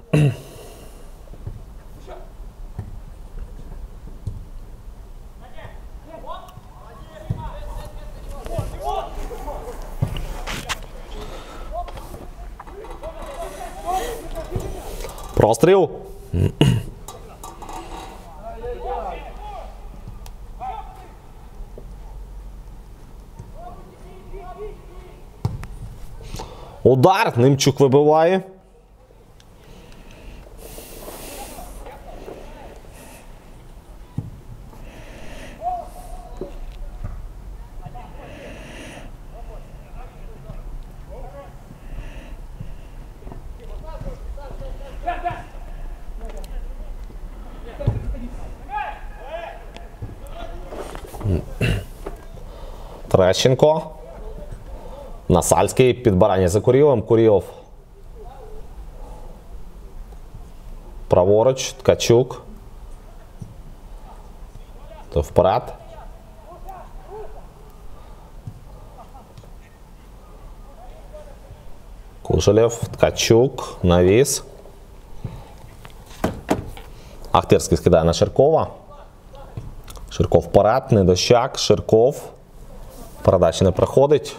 Простріл. Удар. Немчук вибиває. Трещенко. Насальський, підбирання за Курілом. Курілов. Праворуч. Ткачук. То вперед. Кужелєв. Ткачук. Навіс. Ахтирський скидає на Ширкова. Ширков вперед. Недощак. Ширков. Передача не проходить.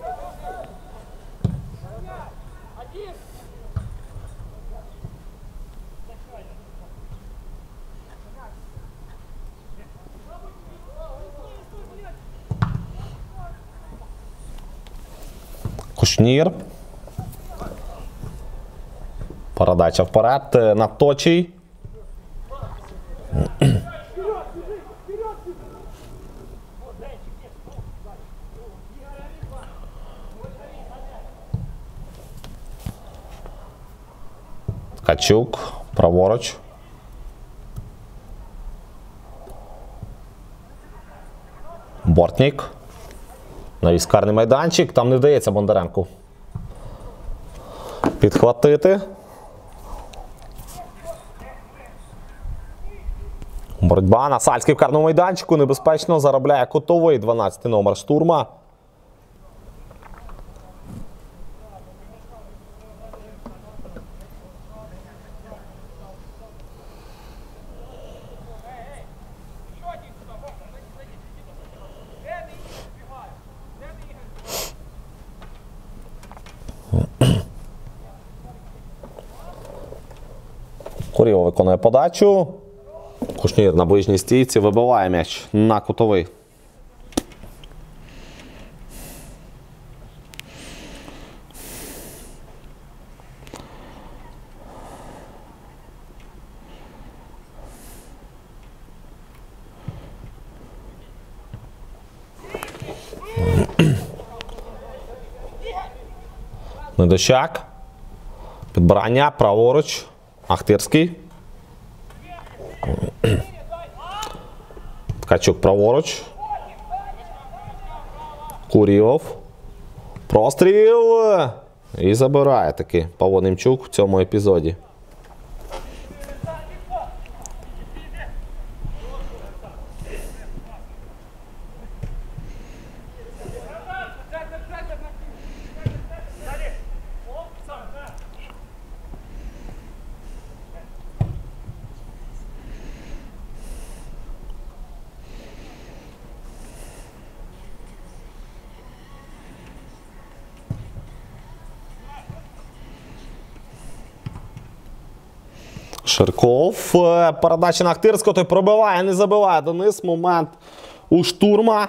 Кушнір. Передача вперед. На точій. Ткачук. Праворуч. Бортник. Навіс карний майданчик. Там не вдається Бондаренку підхватити. Боротьба. Насальський в карному майданчику. Небезпечно заробляє кутовий. дванадцятий номер штурма. Курілов виконує подачу. Кушнір на ближній стійці вибиває м'яч на кутовий. Недощак. Підбирання праворуч. Ахтирський. Ткачук праворуч. Курілов. Простріл. І забирає таки Павло Немчук в цьому епізоді. Ширков. Передача на Ахтирського. Той пробиває, не забиває Денис. Момент у штурма.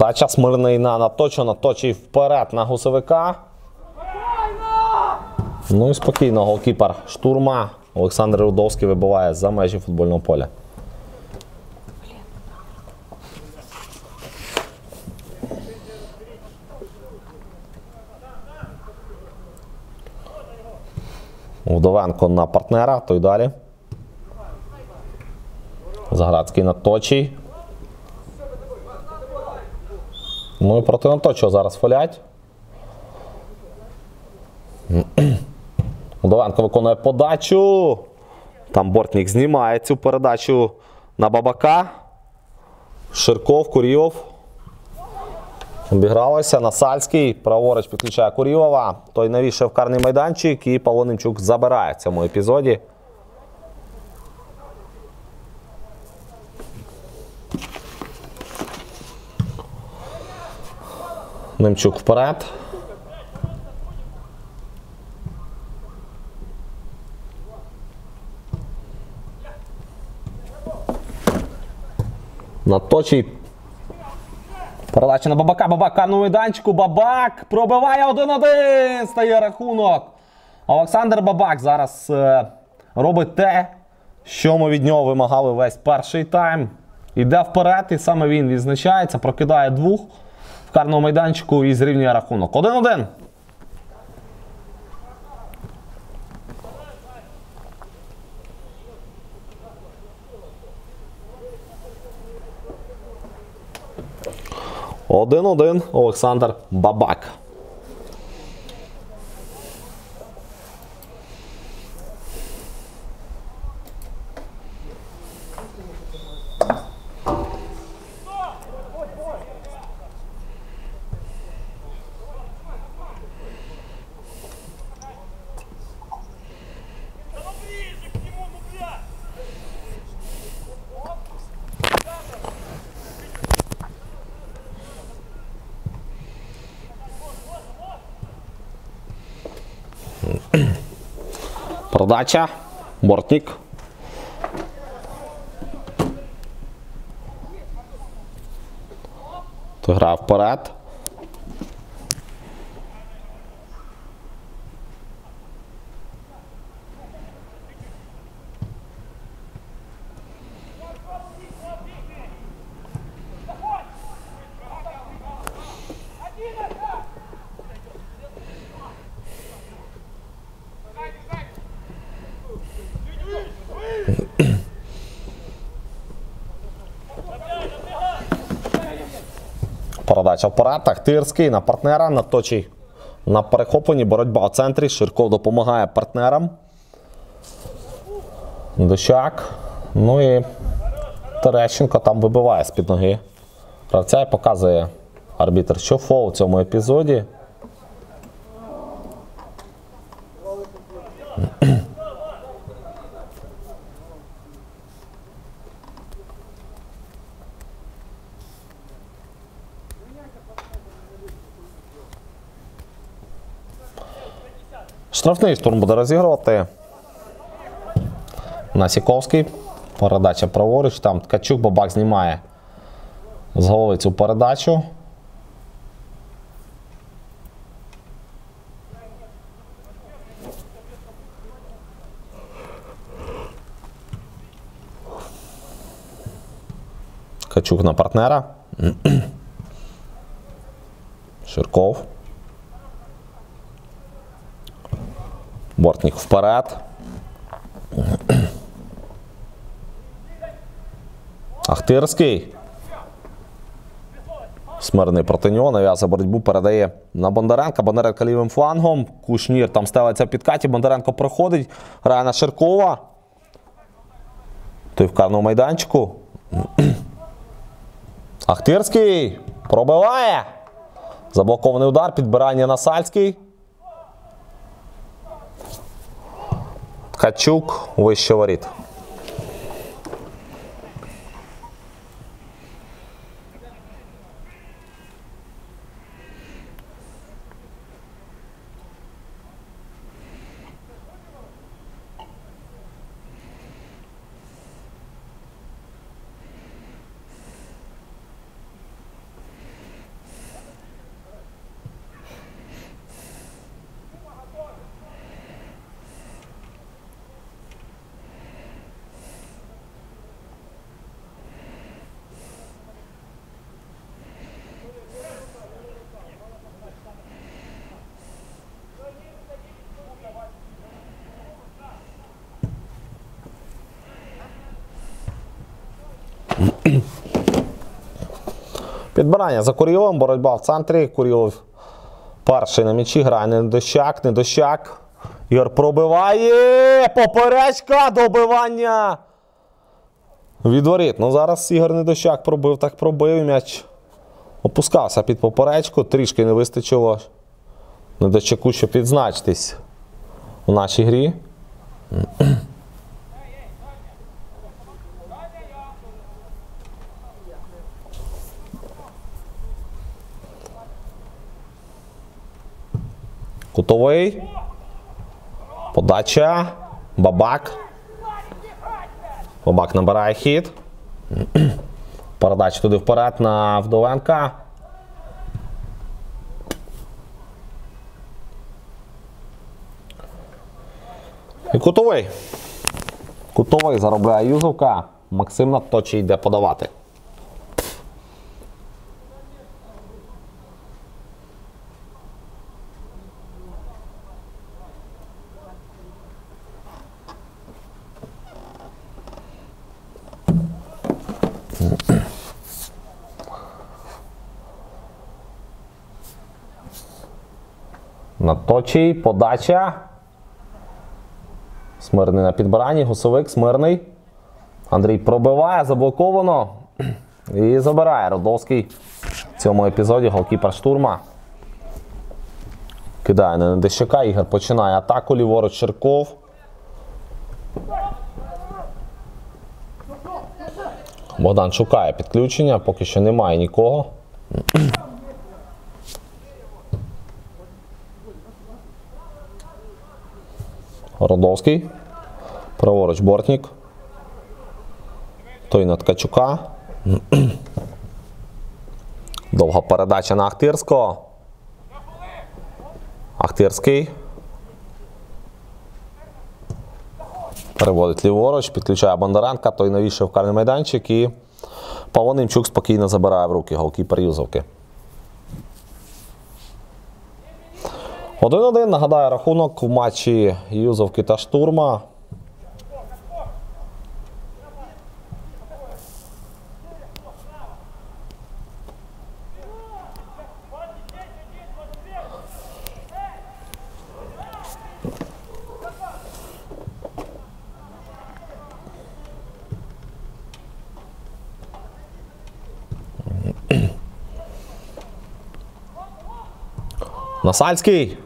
Передача Смирний на Наточу, Наточий вперед на Гусовика. Ну і спокійно голкіпер Штурма Олександр Рудовський вибиває за межі футбольного поля. Вдовенко на партнера, той далі. Заградський Наточий. Ну і проти Наточого зараз фолять. Вдовенко виконує подачу. Там Бортник знімає цю передачу на Бабака. Ширков, Курілов. Обігралося. Насальський. Праворуч підключає Курілова. Той навішав в карний майданчик і Павло Немчук забирає в цьому епізоді. Немчук вперед. Наточий. Передача на Бабака. Бабак карному майданчику. Бабак пробиває один-один. Стає рахунок. Олександр Бабак зараз е, робить те, що ми від нього вимагали весь перший тайм. Іде вперед і саме він відзначається. Прокидає двох в карному майданчику і зрівнює рахунок. один-один. один-один Олександр Бабак. Передача. Бортник. Той грає вперед. Передача вперед. Ахтирський на партнера. Наточий на перехопленні. Боротьба у центрі. Ширков допомагає партнерам. Дощак. Ну і Терещенко там вибиває з-під ноги гравця і показує арбітр, що фол у цьому епізоді. Штрафний штурм буде розігрувати Насіковський. Передача праворуч. Там Ткачук, Бабак знімає з голови цю передачу. Ткачук на партнера. Ширков. Бортник вперед. Ахтирський. Смирний проти нього, нав'язує боротьбу, передає на Бондаренка. Бондаренко лівим флангом. Кушнір там стелиться в підкаті. Бондаренко проходить. Грає на Ширкова. Той в карному майданчику. Ахтирський. Пробиває. Заблокований удар. Підбирання на Сальський. Ткачук вище воріт. Підбирання за Куріловим, боротьба в центрі. Курілов перший на м'ячі, грає Недощак, Недощак. Ігор пробиває, поперечка, добивання. Від воріт. Ну зараз Ігор Недощак пробив, так пробив, м'яч опускався під поперечку, трішки не вистачило Недощаку, щоб відзначитись у нашій грі. Кутовий. Подача. Бабак. Бабак набирає хід. Передача туди вперед на Вдовенка. І Кутовий. Кутовий заробляє Юзовка. Максим Надточий йде подавати. Надточий, подача. Смирний на підбиранні, Гусовик, Смирний. Андрій пробиває, заблоковано. І забирає Родовський в цьому епізоді голкіпер Штурма. Кидає на Недощака, Ігор починає атаку, ліворуч Черков. Богдан шукає підключення, поки що немає нікого. Родовський. Праворуч Бортнік. Той на Ткачука. Довга передача на Ахтирського. Ахтирський. Переводить ліворуч, підключає Бондаренка, той навішав карний майданчик і Павло Немчук спокійно забирає в руки голкіпер Юзовки. один-один, нагадаю, рахунок в матчі Юзовки та Штурма. Насальський.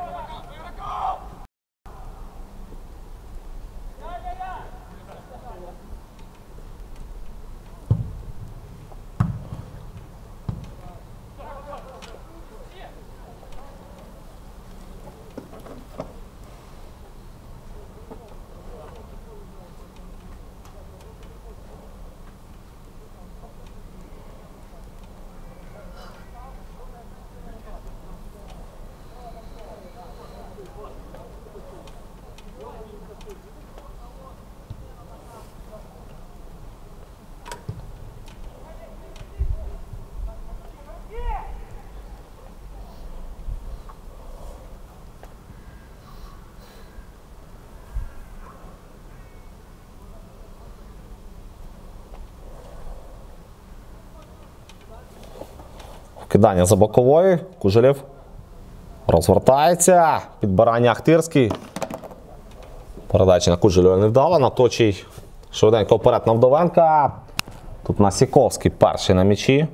Кидання за бокової. Кужелєв розвертається. Підбирання Ахтирський. Передача на Кужелєва не вдала. Надточий швиденько вперед на Вдовенка. Тут Насіковський перший на м'ячі.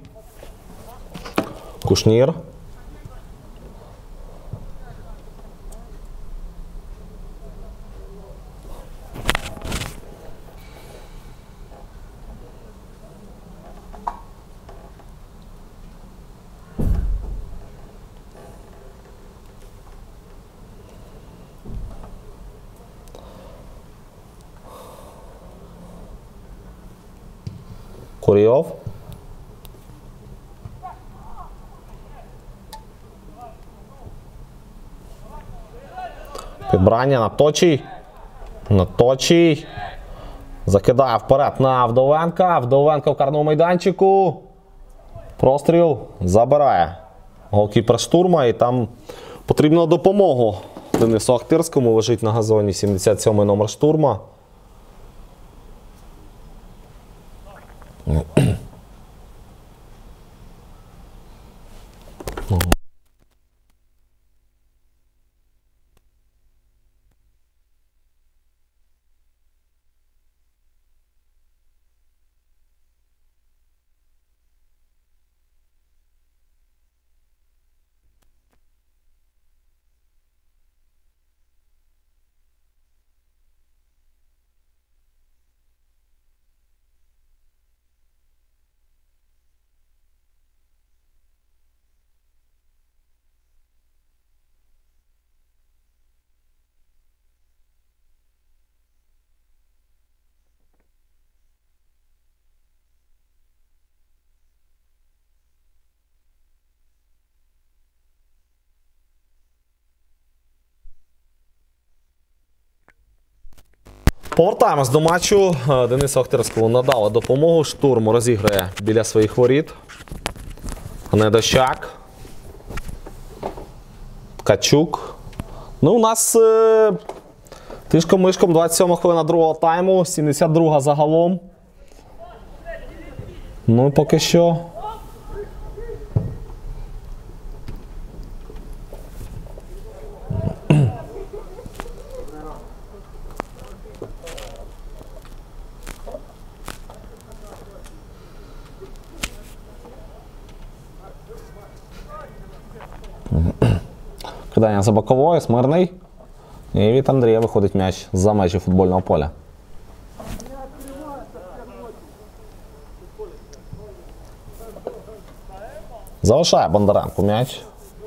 Кушнір. Курйов. Підбирання Надточий. Надточий. Закидає вперед на Вдовенка. Вдовенко в карному майданчику. Простріл. Забирає голкіпер Штурма. І там потрібно допомогу Денису Ахтирському. Лежить на газоні сімдесят сьомий номер Штурма. Повертаємось до матчу. Денису Охтирському надали допомогу. Штурм розіграє біля своїх воріт. Недощак. Ткачук. Ну, у нас е тишком-мишком двадцять сьома хвилина другого тайму. сімдесят друга загалом. Ну, поки що. Кидання за боковою, Смирний. І від Андрія виходить м'яч за межі футбольного поля. Залишає Бондаренко м'яч.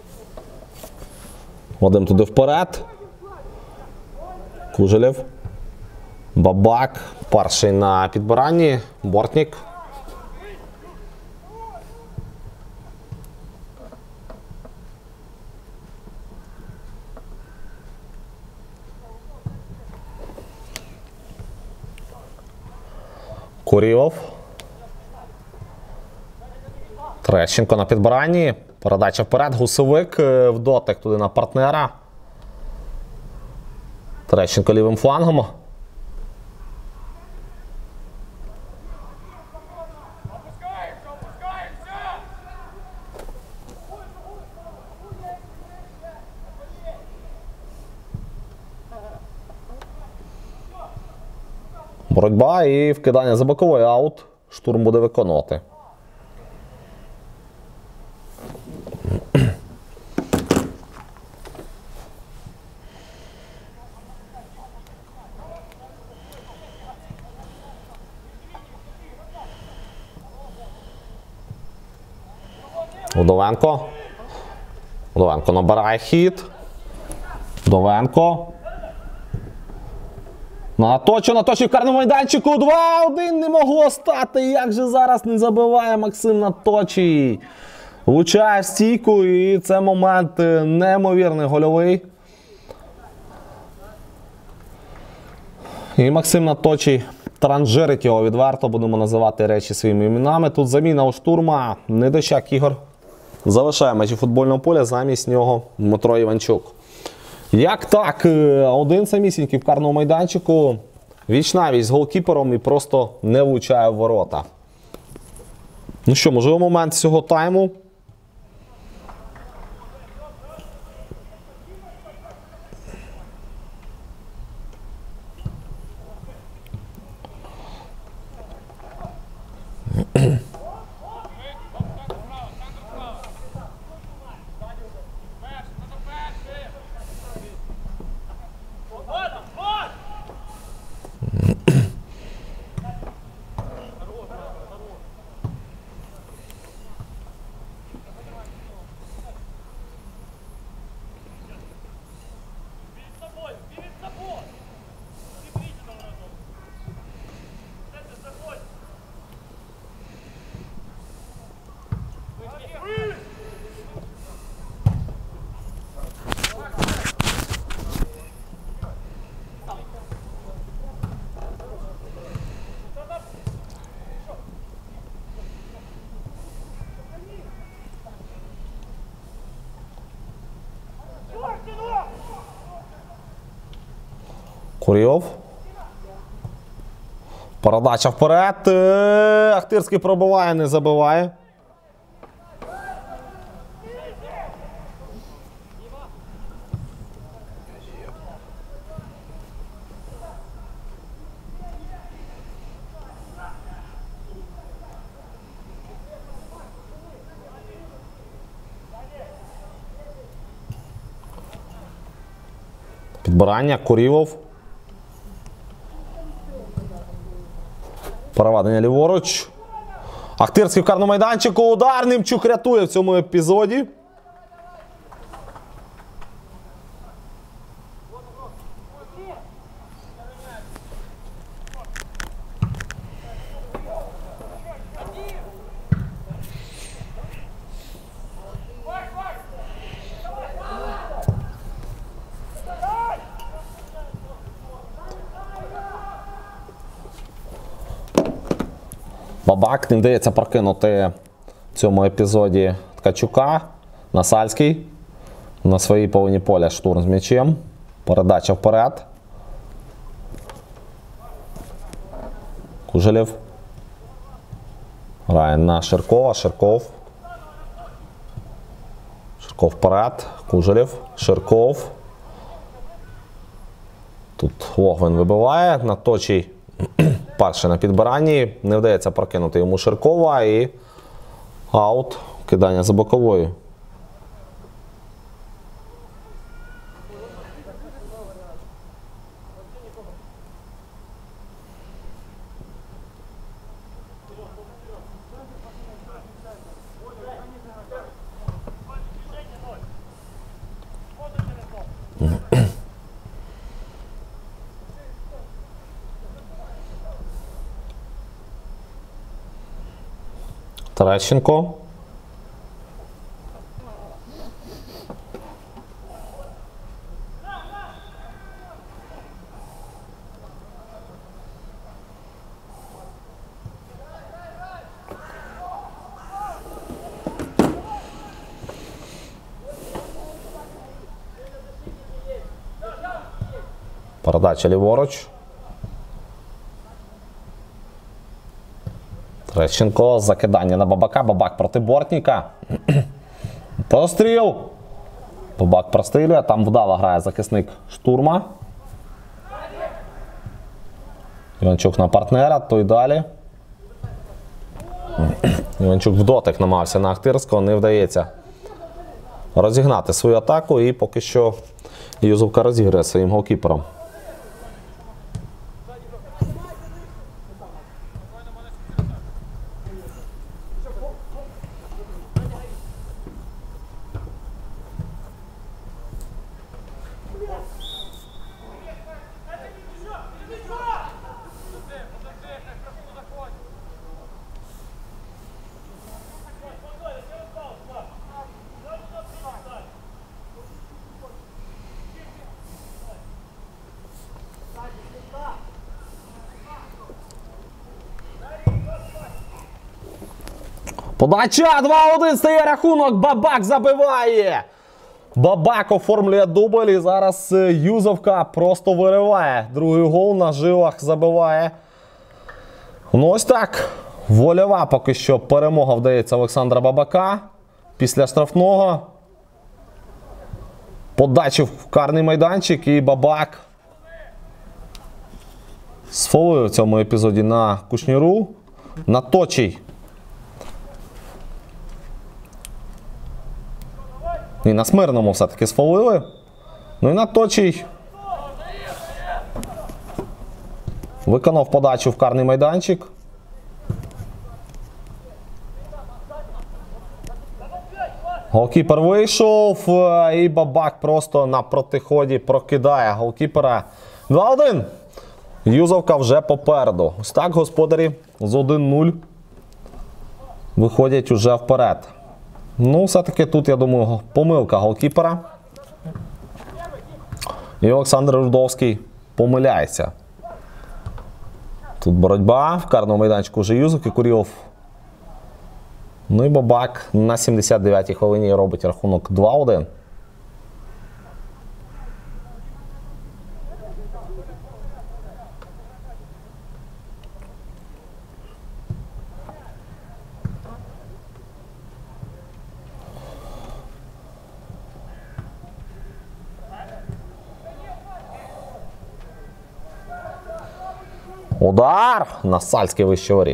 Вадим туди вперед. Кужелєв. Бабак. Перший на підбиранні. Бортнік. Курілов. Трещенко на підбиранні. Передача вперед. Гусовик в дотик туди на партнера. Трещенко лівим флангом. Боротьба і вкидання за боковий аут. Штурм буде виконувати. Удовенко. Удовенко набирає хід. Удовенко. На точно, на точно в карному майданчику. два один не могло стати. Як же зараз не забиває Максим Наточій. Влучає в стійку і це момент неймовірний гольовий. І Максим Наточій транжирить його відверто. Будемо називати речі своїми іменами. Тут заміна у штурма. Недощак Ігор залишає межі футбольного поля. Замість нього Дмитро Іванчук. Як так? Один самісінький в карному майданчику. Віч-навіч з голкіпером і просто не влучає в ворота. Ну що, можливо, момент цього тайму. Курйов. Передача вперед. Ахтирський пробиває, не забиває. Підбирання, Курілов. Переведення ліворуч. Ахтирський в карному майданчику. Удар. Немчук рятує в цьому епізоді. Бабак, не вдається прокинути в цьому епізоді Ткачука. Насальський на своїй половині поля штурм з м'ячем. Передача вперед. Кужелєв. Грає на Ширкова. Ширков. Ширков вперед. Кужелєв. Ширков. Тут Логвин вибиває. На точій перший на підбиранні. Не вдається прокинути йому Ширкова і аут. Кидання за боковою. Терещенко. Передача ліворуч. Терещенко, закидання на Бабака. Бабак проти Бортніка. Постріл! Бабак прострілює, там вдало грає захисник штурма. Іванчук на партнера, той далі. Іванчук в дотик намагався на Ахтирського, не вдається розігнати свою атаку і поки що Юзовка розіграє своїм голкіпером. Подача! два один стає рахунок. Бабак забиває. Бабак оформлює дубль і зараз Юзовка просто вириває. Другий гол на жилах забиває. Ну ось так. Вольова поки що перемога вдається Олександра Бабака. Після штрафного. Подачу в карний майданчик і Бабак сфолив в цьому епізоді на Кушніру. На точій. І на Смирному все-таки сфолили. Ну і на точій виконав подачу в карний майданчик. Голкіпер вийшов і Бабак просто на протиході прокидає голкіпера. два один. Юзовка вже попереду. Ось так господарі з один нуль виходять уже вперед. Ну, все-таки тут, я думаю, помилка голкіпера. І Олександр Рудовський помиляється. Тут боротьба. В карному майданчику вже Юзовки, Курілов. Ну і Бабак на сімдесят дев'ятій хвилині робить рахунок два один. Удар! Насальський вище воріт.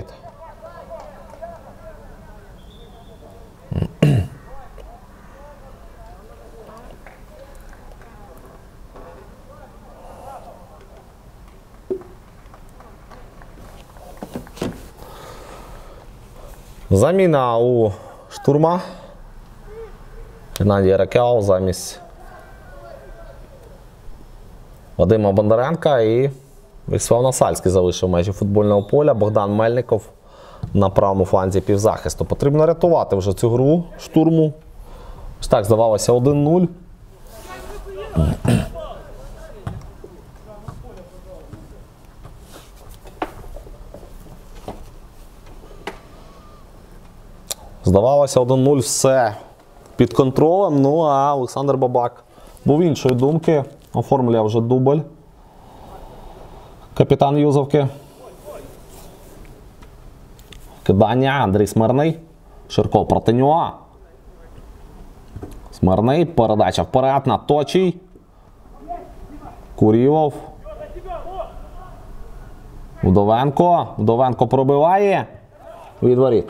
Заміна у штурма. Геннадій Ракел замість Вадима Бондаренка і Вячеслав Насальський залишив межі футбольного поля. Богдан Мельников на правому фланзі півзахисту. Потрібно рятувати вже цю гру штурму. Ось так, здавалося, один нуль. Здавалося, один нуль, все під контролем. Ну, а Олександр Бабак був іншої думки. Оформлює вже дубль. Капітан Юзовки. Кидання. Андрій Смирний. Ширков проти нього. Смирний. Передача вперед на Точій. Курілов. Вдовенко. Вдовенко пробиває. Від воріт.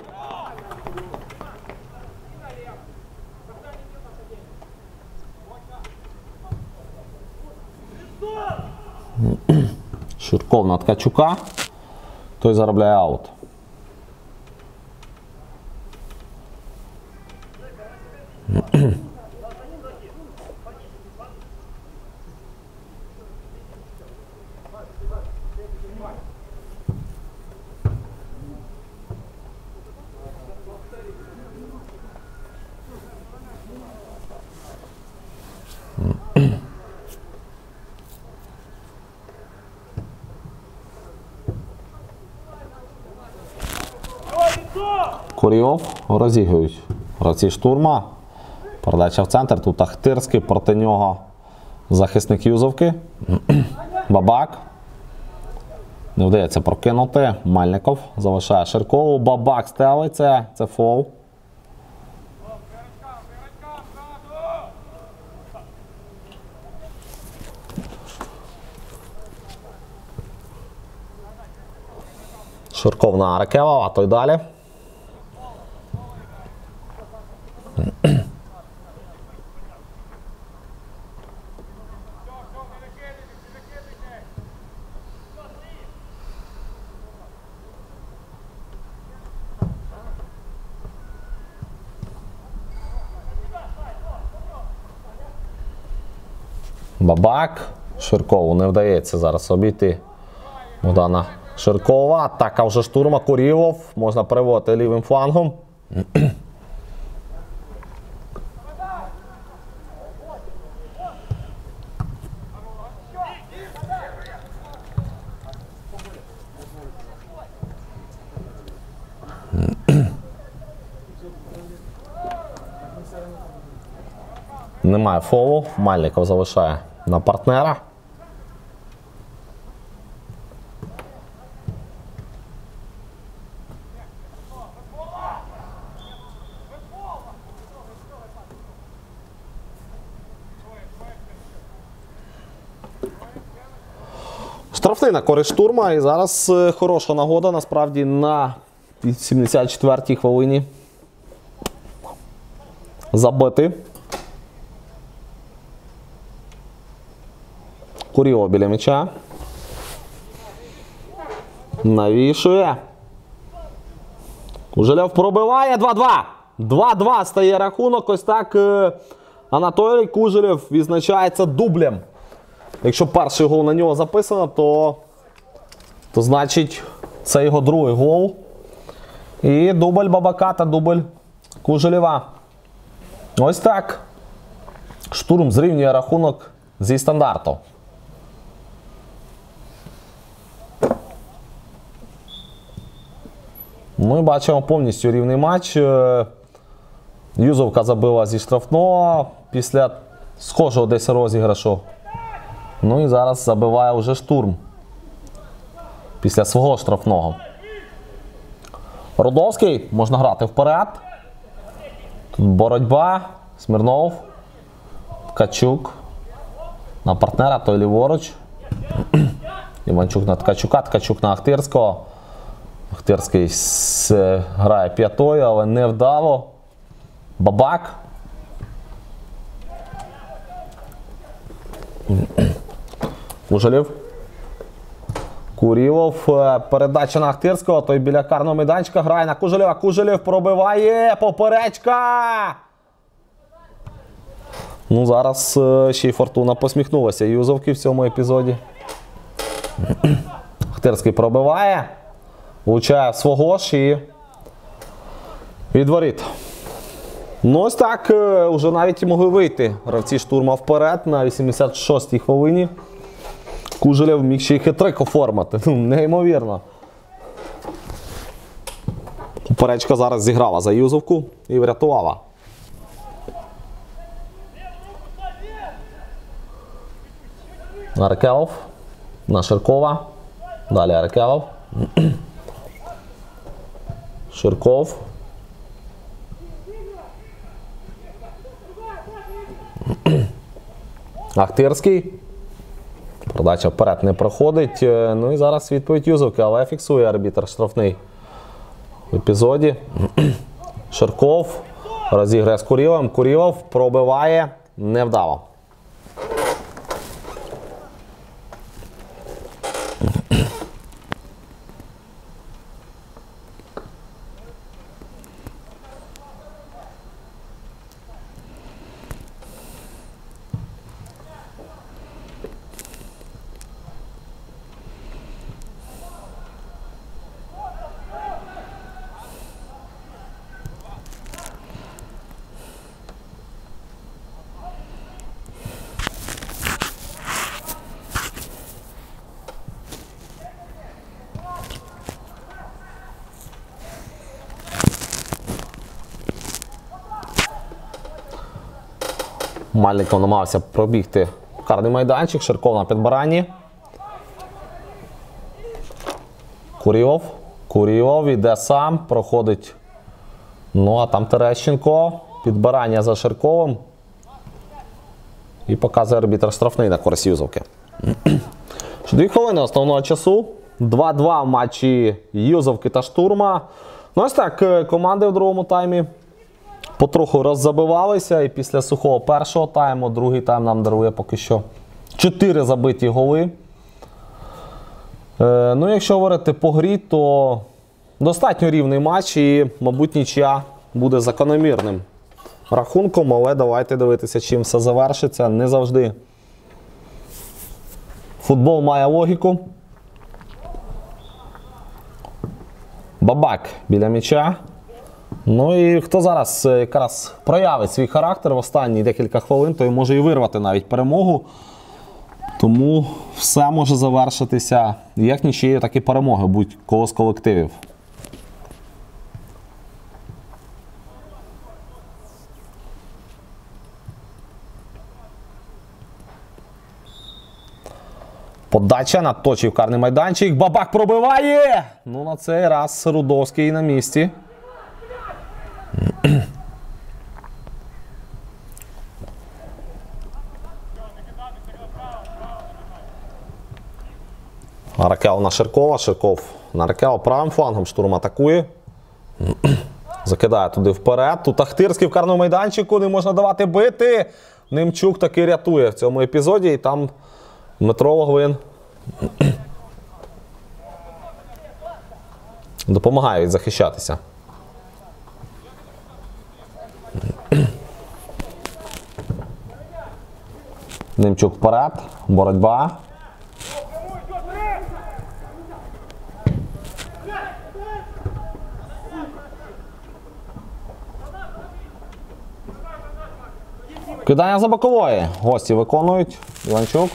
Ширков на Ткачука. Той заробляє аут. Куріов розігрують гравці штурма. Передача в центр. Тут Ахтирський, проти нього захисник Юзовки. Бабак. Не вдається прокинути. Мельников залишає Ширкову. Бабак стелиться. Це фол. Ширков на Ракела, а той далі. Бабак. Ширкову не вдається зараз обійти Богдана Ширкова. Атака вже штурма. Курілов. Можна переводити лівим флангом. Немає фолу. Мельников залишає на партнера. Штрафний на користь штурма. І зараз хороша нагода насправді на сімдесят четвертій хвилині забити. Курілов біля м'яча. Навішує. Кужелєв пробиває. два-два. два-два стає рахунок. Ось так Анатолій Кужелєв відзначається дублем. Якщо перший гол на нього записано, то, то значить це його другий гол. І дубль Бабака та дубль Кужелєва. Ось так. Штурм зрівнює рахунок зі стандарту. Ну і бачимо повністю рівний матч. Юзовка забила зі штрафного після схожого десь розіграшу. Ну і зараз забиває вже штурм після свого штрафного. Рудовський, можна грати вперед. Тут боротьба. Смірнов. Ткачук. На партнера, той ліворуч. Іванчук на Ткачука, Ткачук на Ахтирського. Ахтирський грає п'ятою, але не вдало. Бабак. Кужелєв. Курілов, передача на Ахтирського, той біля карного майданчика грає на Кужелєва. Кужелєв пробиває, поперечка! Ну, зараз ще й Фортуна посміхнулася Юзовки в цьому епізоді. Ахтирський пробиває, влучає свого ж і від воріт. Ну, ось так, вже навіть і могли вийти гравці Штурма вперед на вісімдесят шостій хвилині. Кужелєв міг ще й хитрик оформити. Ну, неймовірно. Поперечка зараз зіграла за Юзовку і врятувала. Аркелов на Ширкова. Далі Аркелов. Ширков. Ахтирський. Передача вперед не проходить. Ну і зараз відповідь Юзовки, але фіксує арбітр штрафний в епізоді. Ширков розіграє з Куріловим. Курілов пробиває невдало. Мальников намагався пробігти карний майданчик. Ширков на підбиранні. Курілов. Курілов іде сам, проходить. Ну, а там Терещенко. Підбирання за Ширковим. І показує арбітр штрафний на користь Юзовки. Дві хвилини основного часу. два-два в матчі Юзовки та Штурма. Ну, ось так, команди в другому таймі потроху роззабивалися, і після сухого першого тайму другий тайм нам дарує поки що чотири забиті голи. Е, ну, якщо говорити по грі, то достатньо рівний матч і, мабуть, нічия буде закономірним рахунком, але давайте дивитися, чим все завершиться. Не завжди футбол має логіку. Бабак біля м'яча. Ну і хто зараз якраз проявить свій характер в останні декілька хвилин, той може і вирвати навіть перемогу. Тому все може завершитися як нічиєю, так і перемоги будь-кого з колективів. Подача, надточив карний майданчик. Бабак пробиває! Ну, на цей раз Рудовський на місці. Аркел на Ширкова. Ширков на Аркел правим флангом. Штурм атакує. Закидає туди вперед. Тут Ахтирський в карному майданчику. Не можна давати бити. Немчук таки рятує в цьому епізоді. І там Дмитро Логвин допомагає відзахищатися. Немчук вперед. Боротьба. Кидання за бокової. Гості виконують. Іванчук.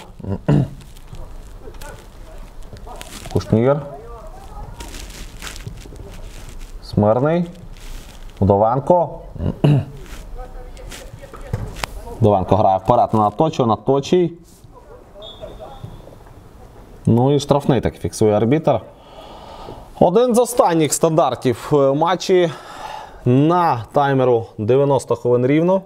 Кушнір. Смирний. Удовенко. Удовенко грає вперед на Наточу, Наточий. Ну і штрафний так фіксує арбітр. Один з останніх стандартів в матчі на таймеру дев'яносто хвилин рівно.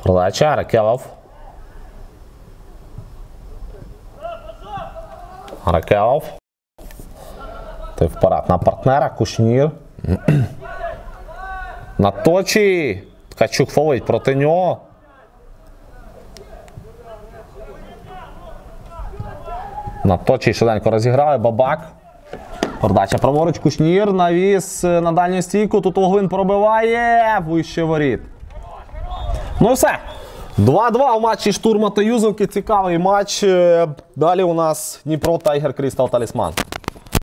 Подача, Ракелов. Ракелов. Ти вперед на партнера, Кушнір. На точі. Ткачук фолить проти нього. На точі швиденько розіграли. Бабак. Передача праворуч, Кушнір. Навіс на дальню стійку. Тут Логвин пробиває. Вище воріт. Ну і все. два-два у матчі Штурма та Юзовки. Цікавий матч. Далі у нас Дніпро Тайгер Крістал Талісман.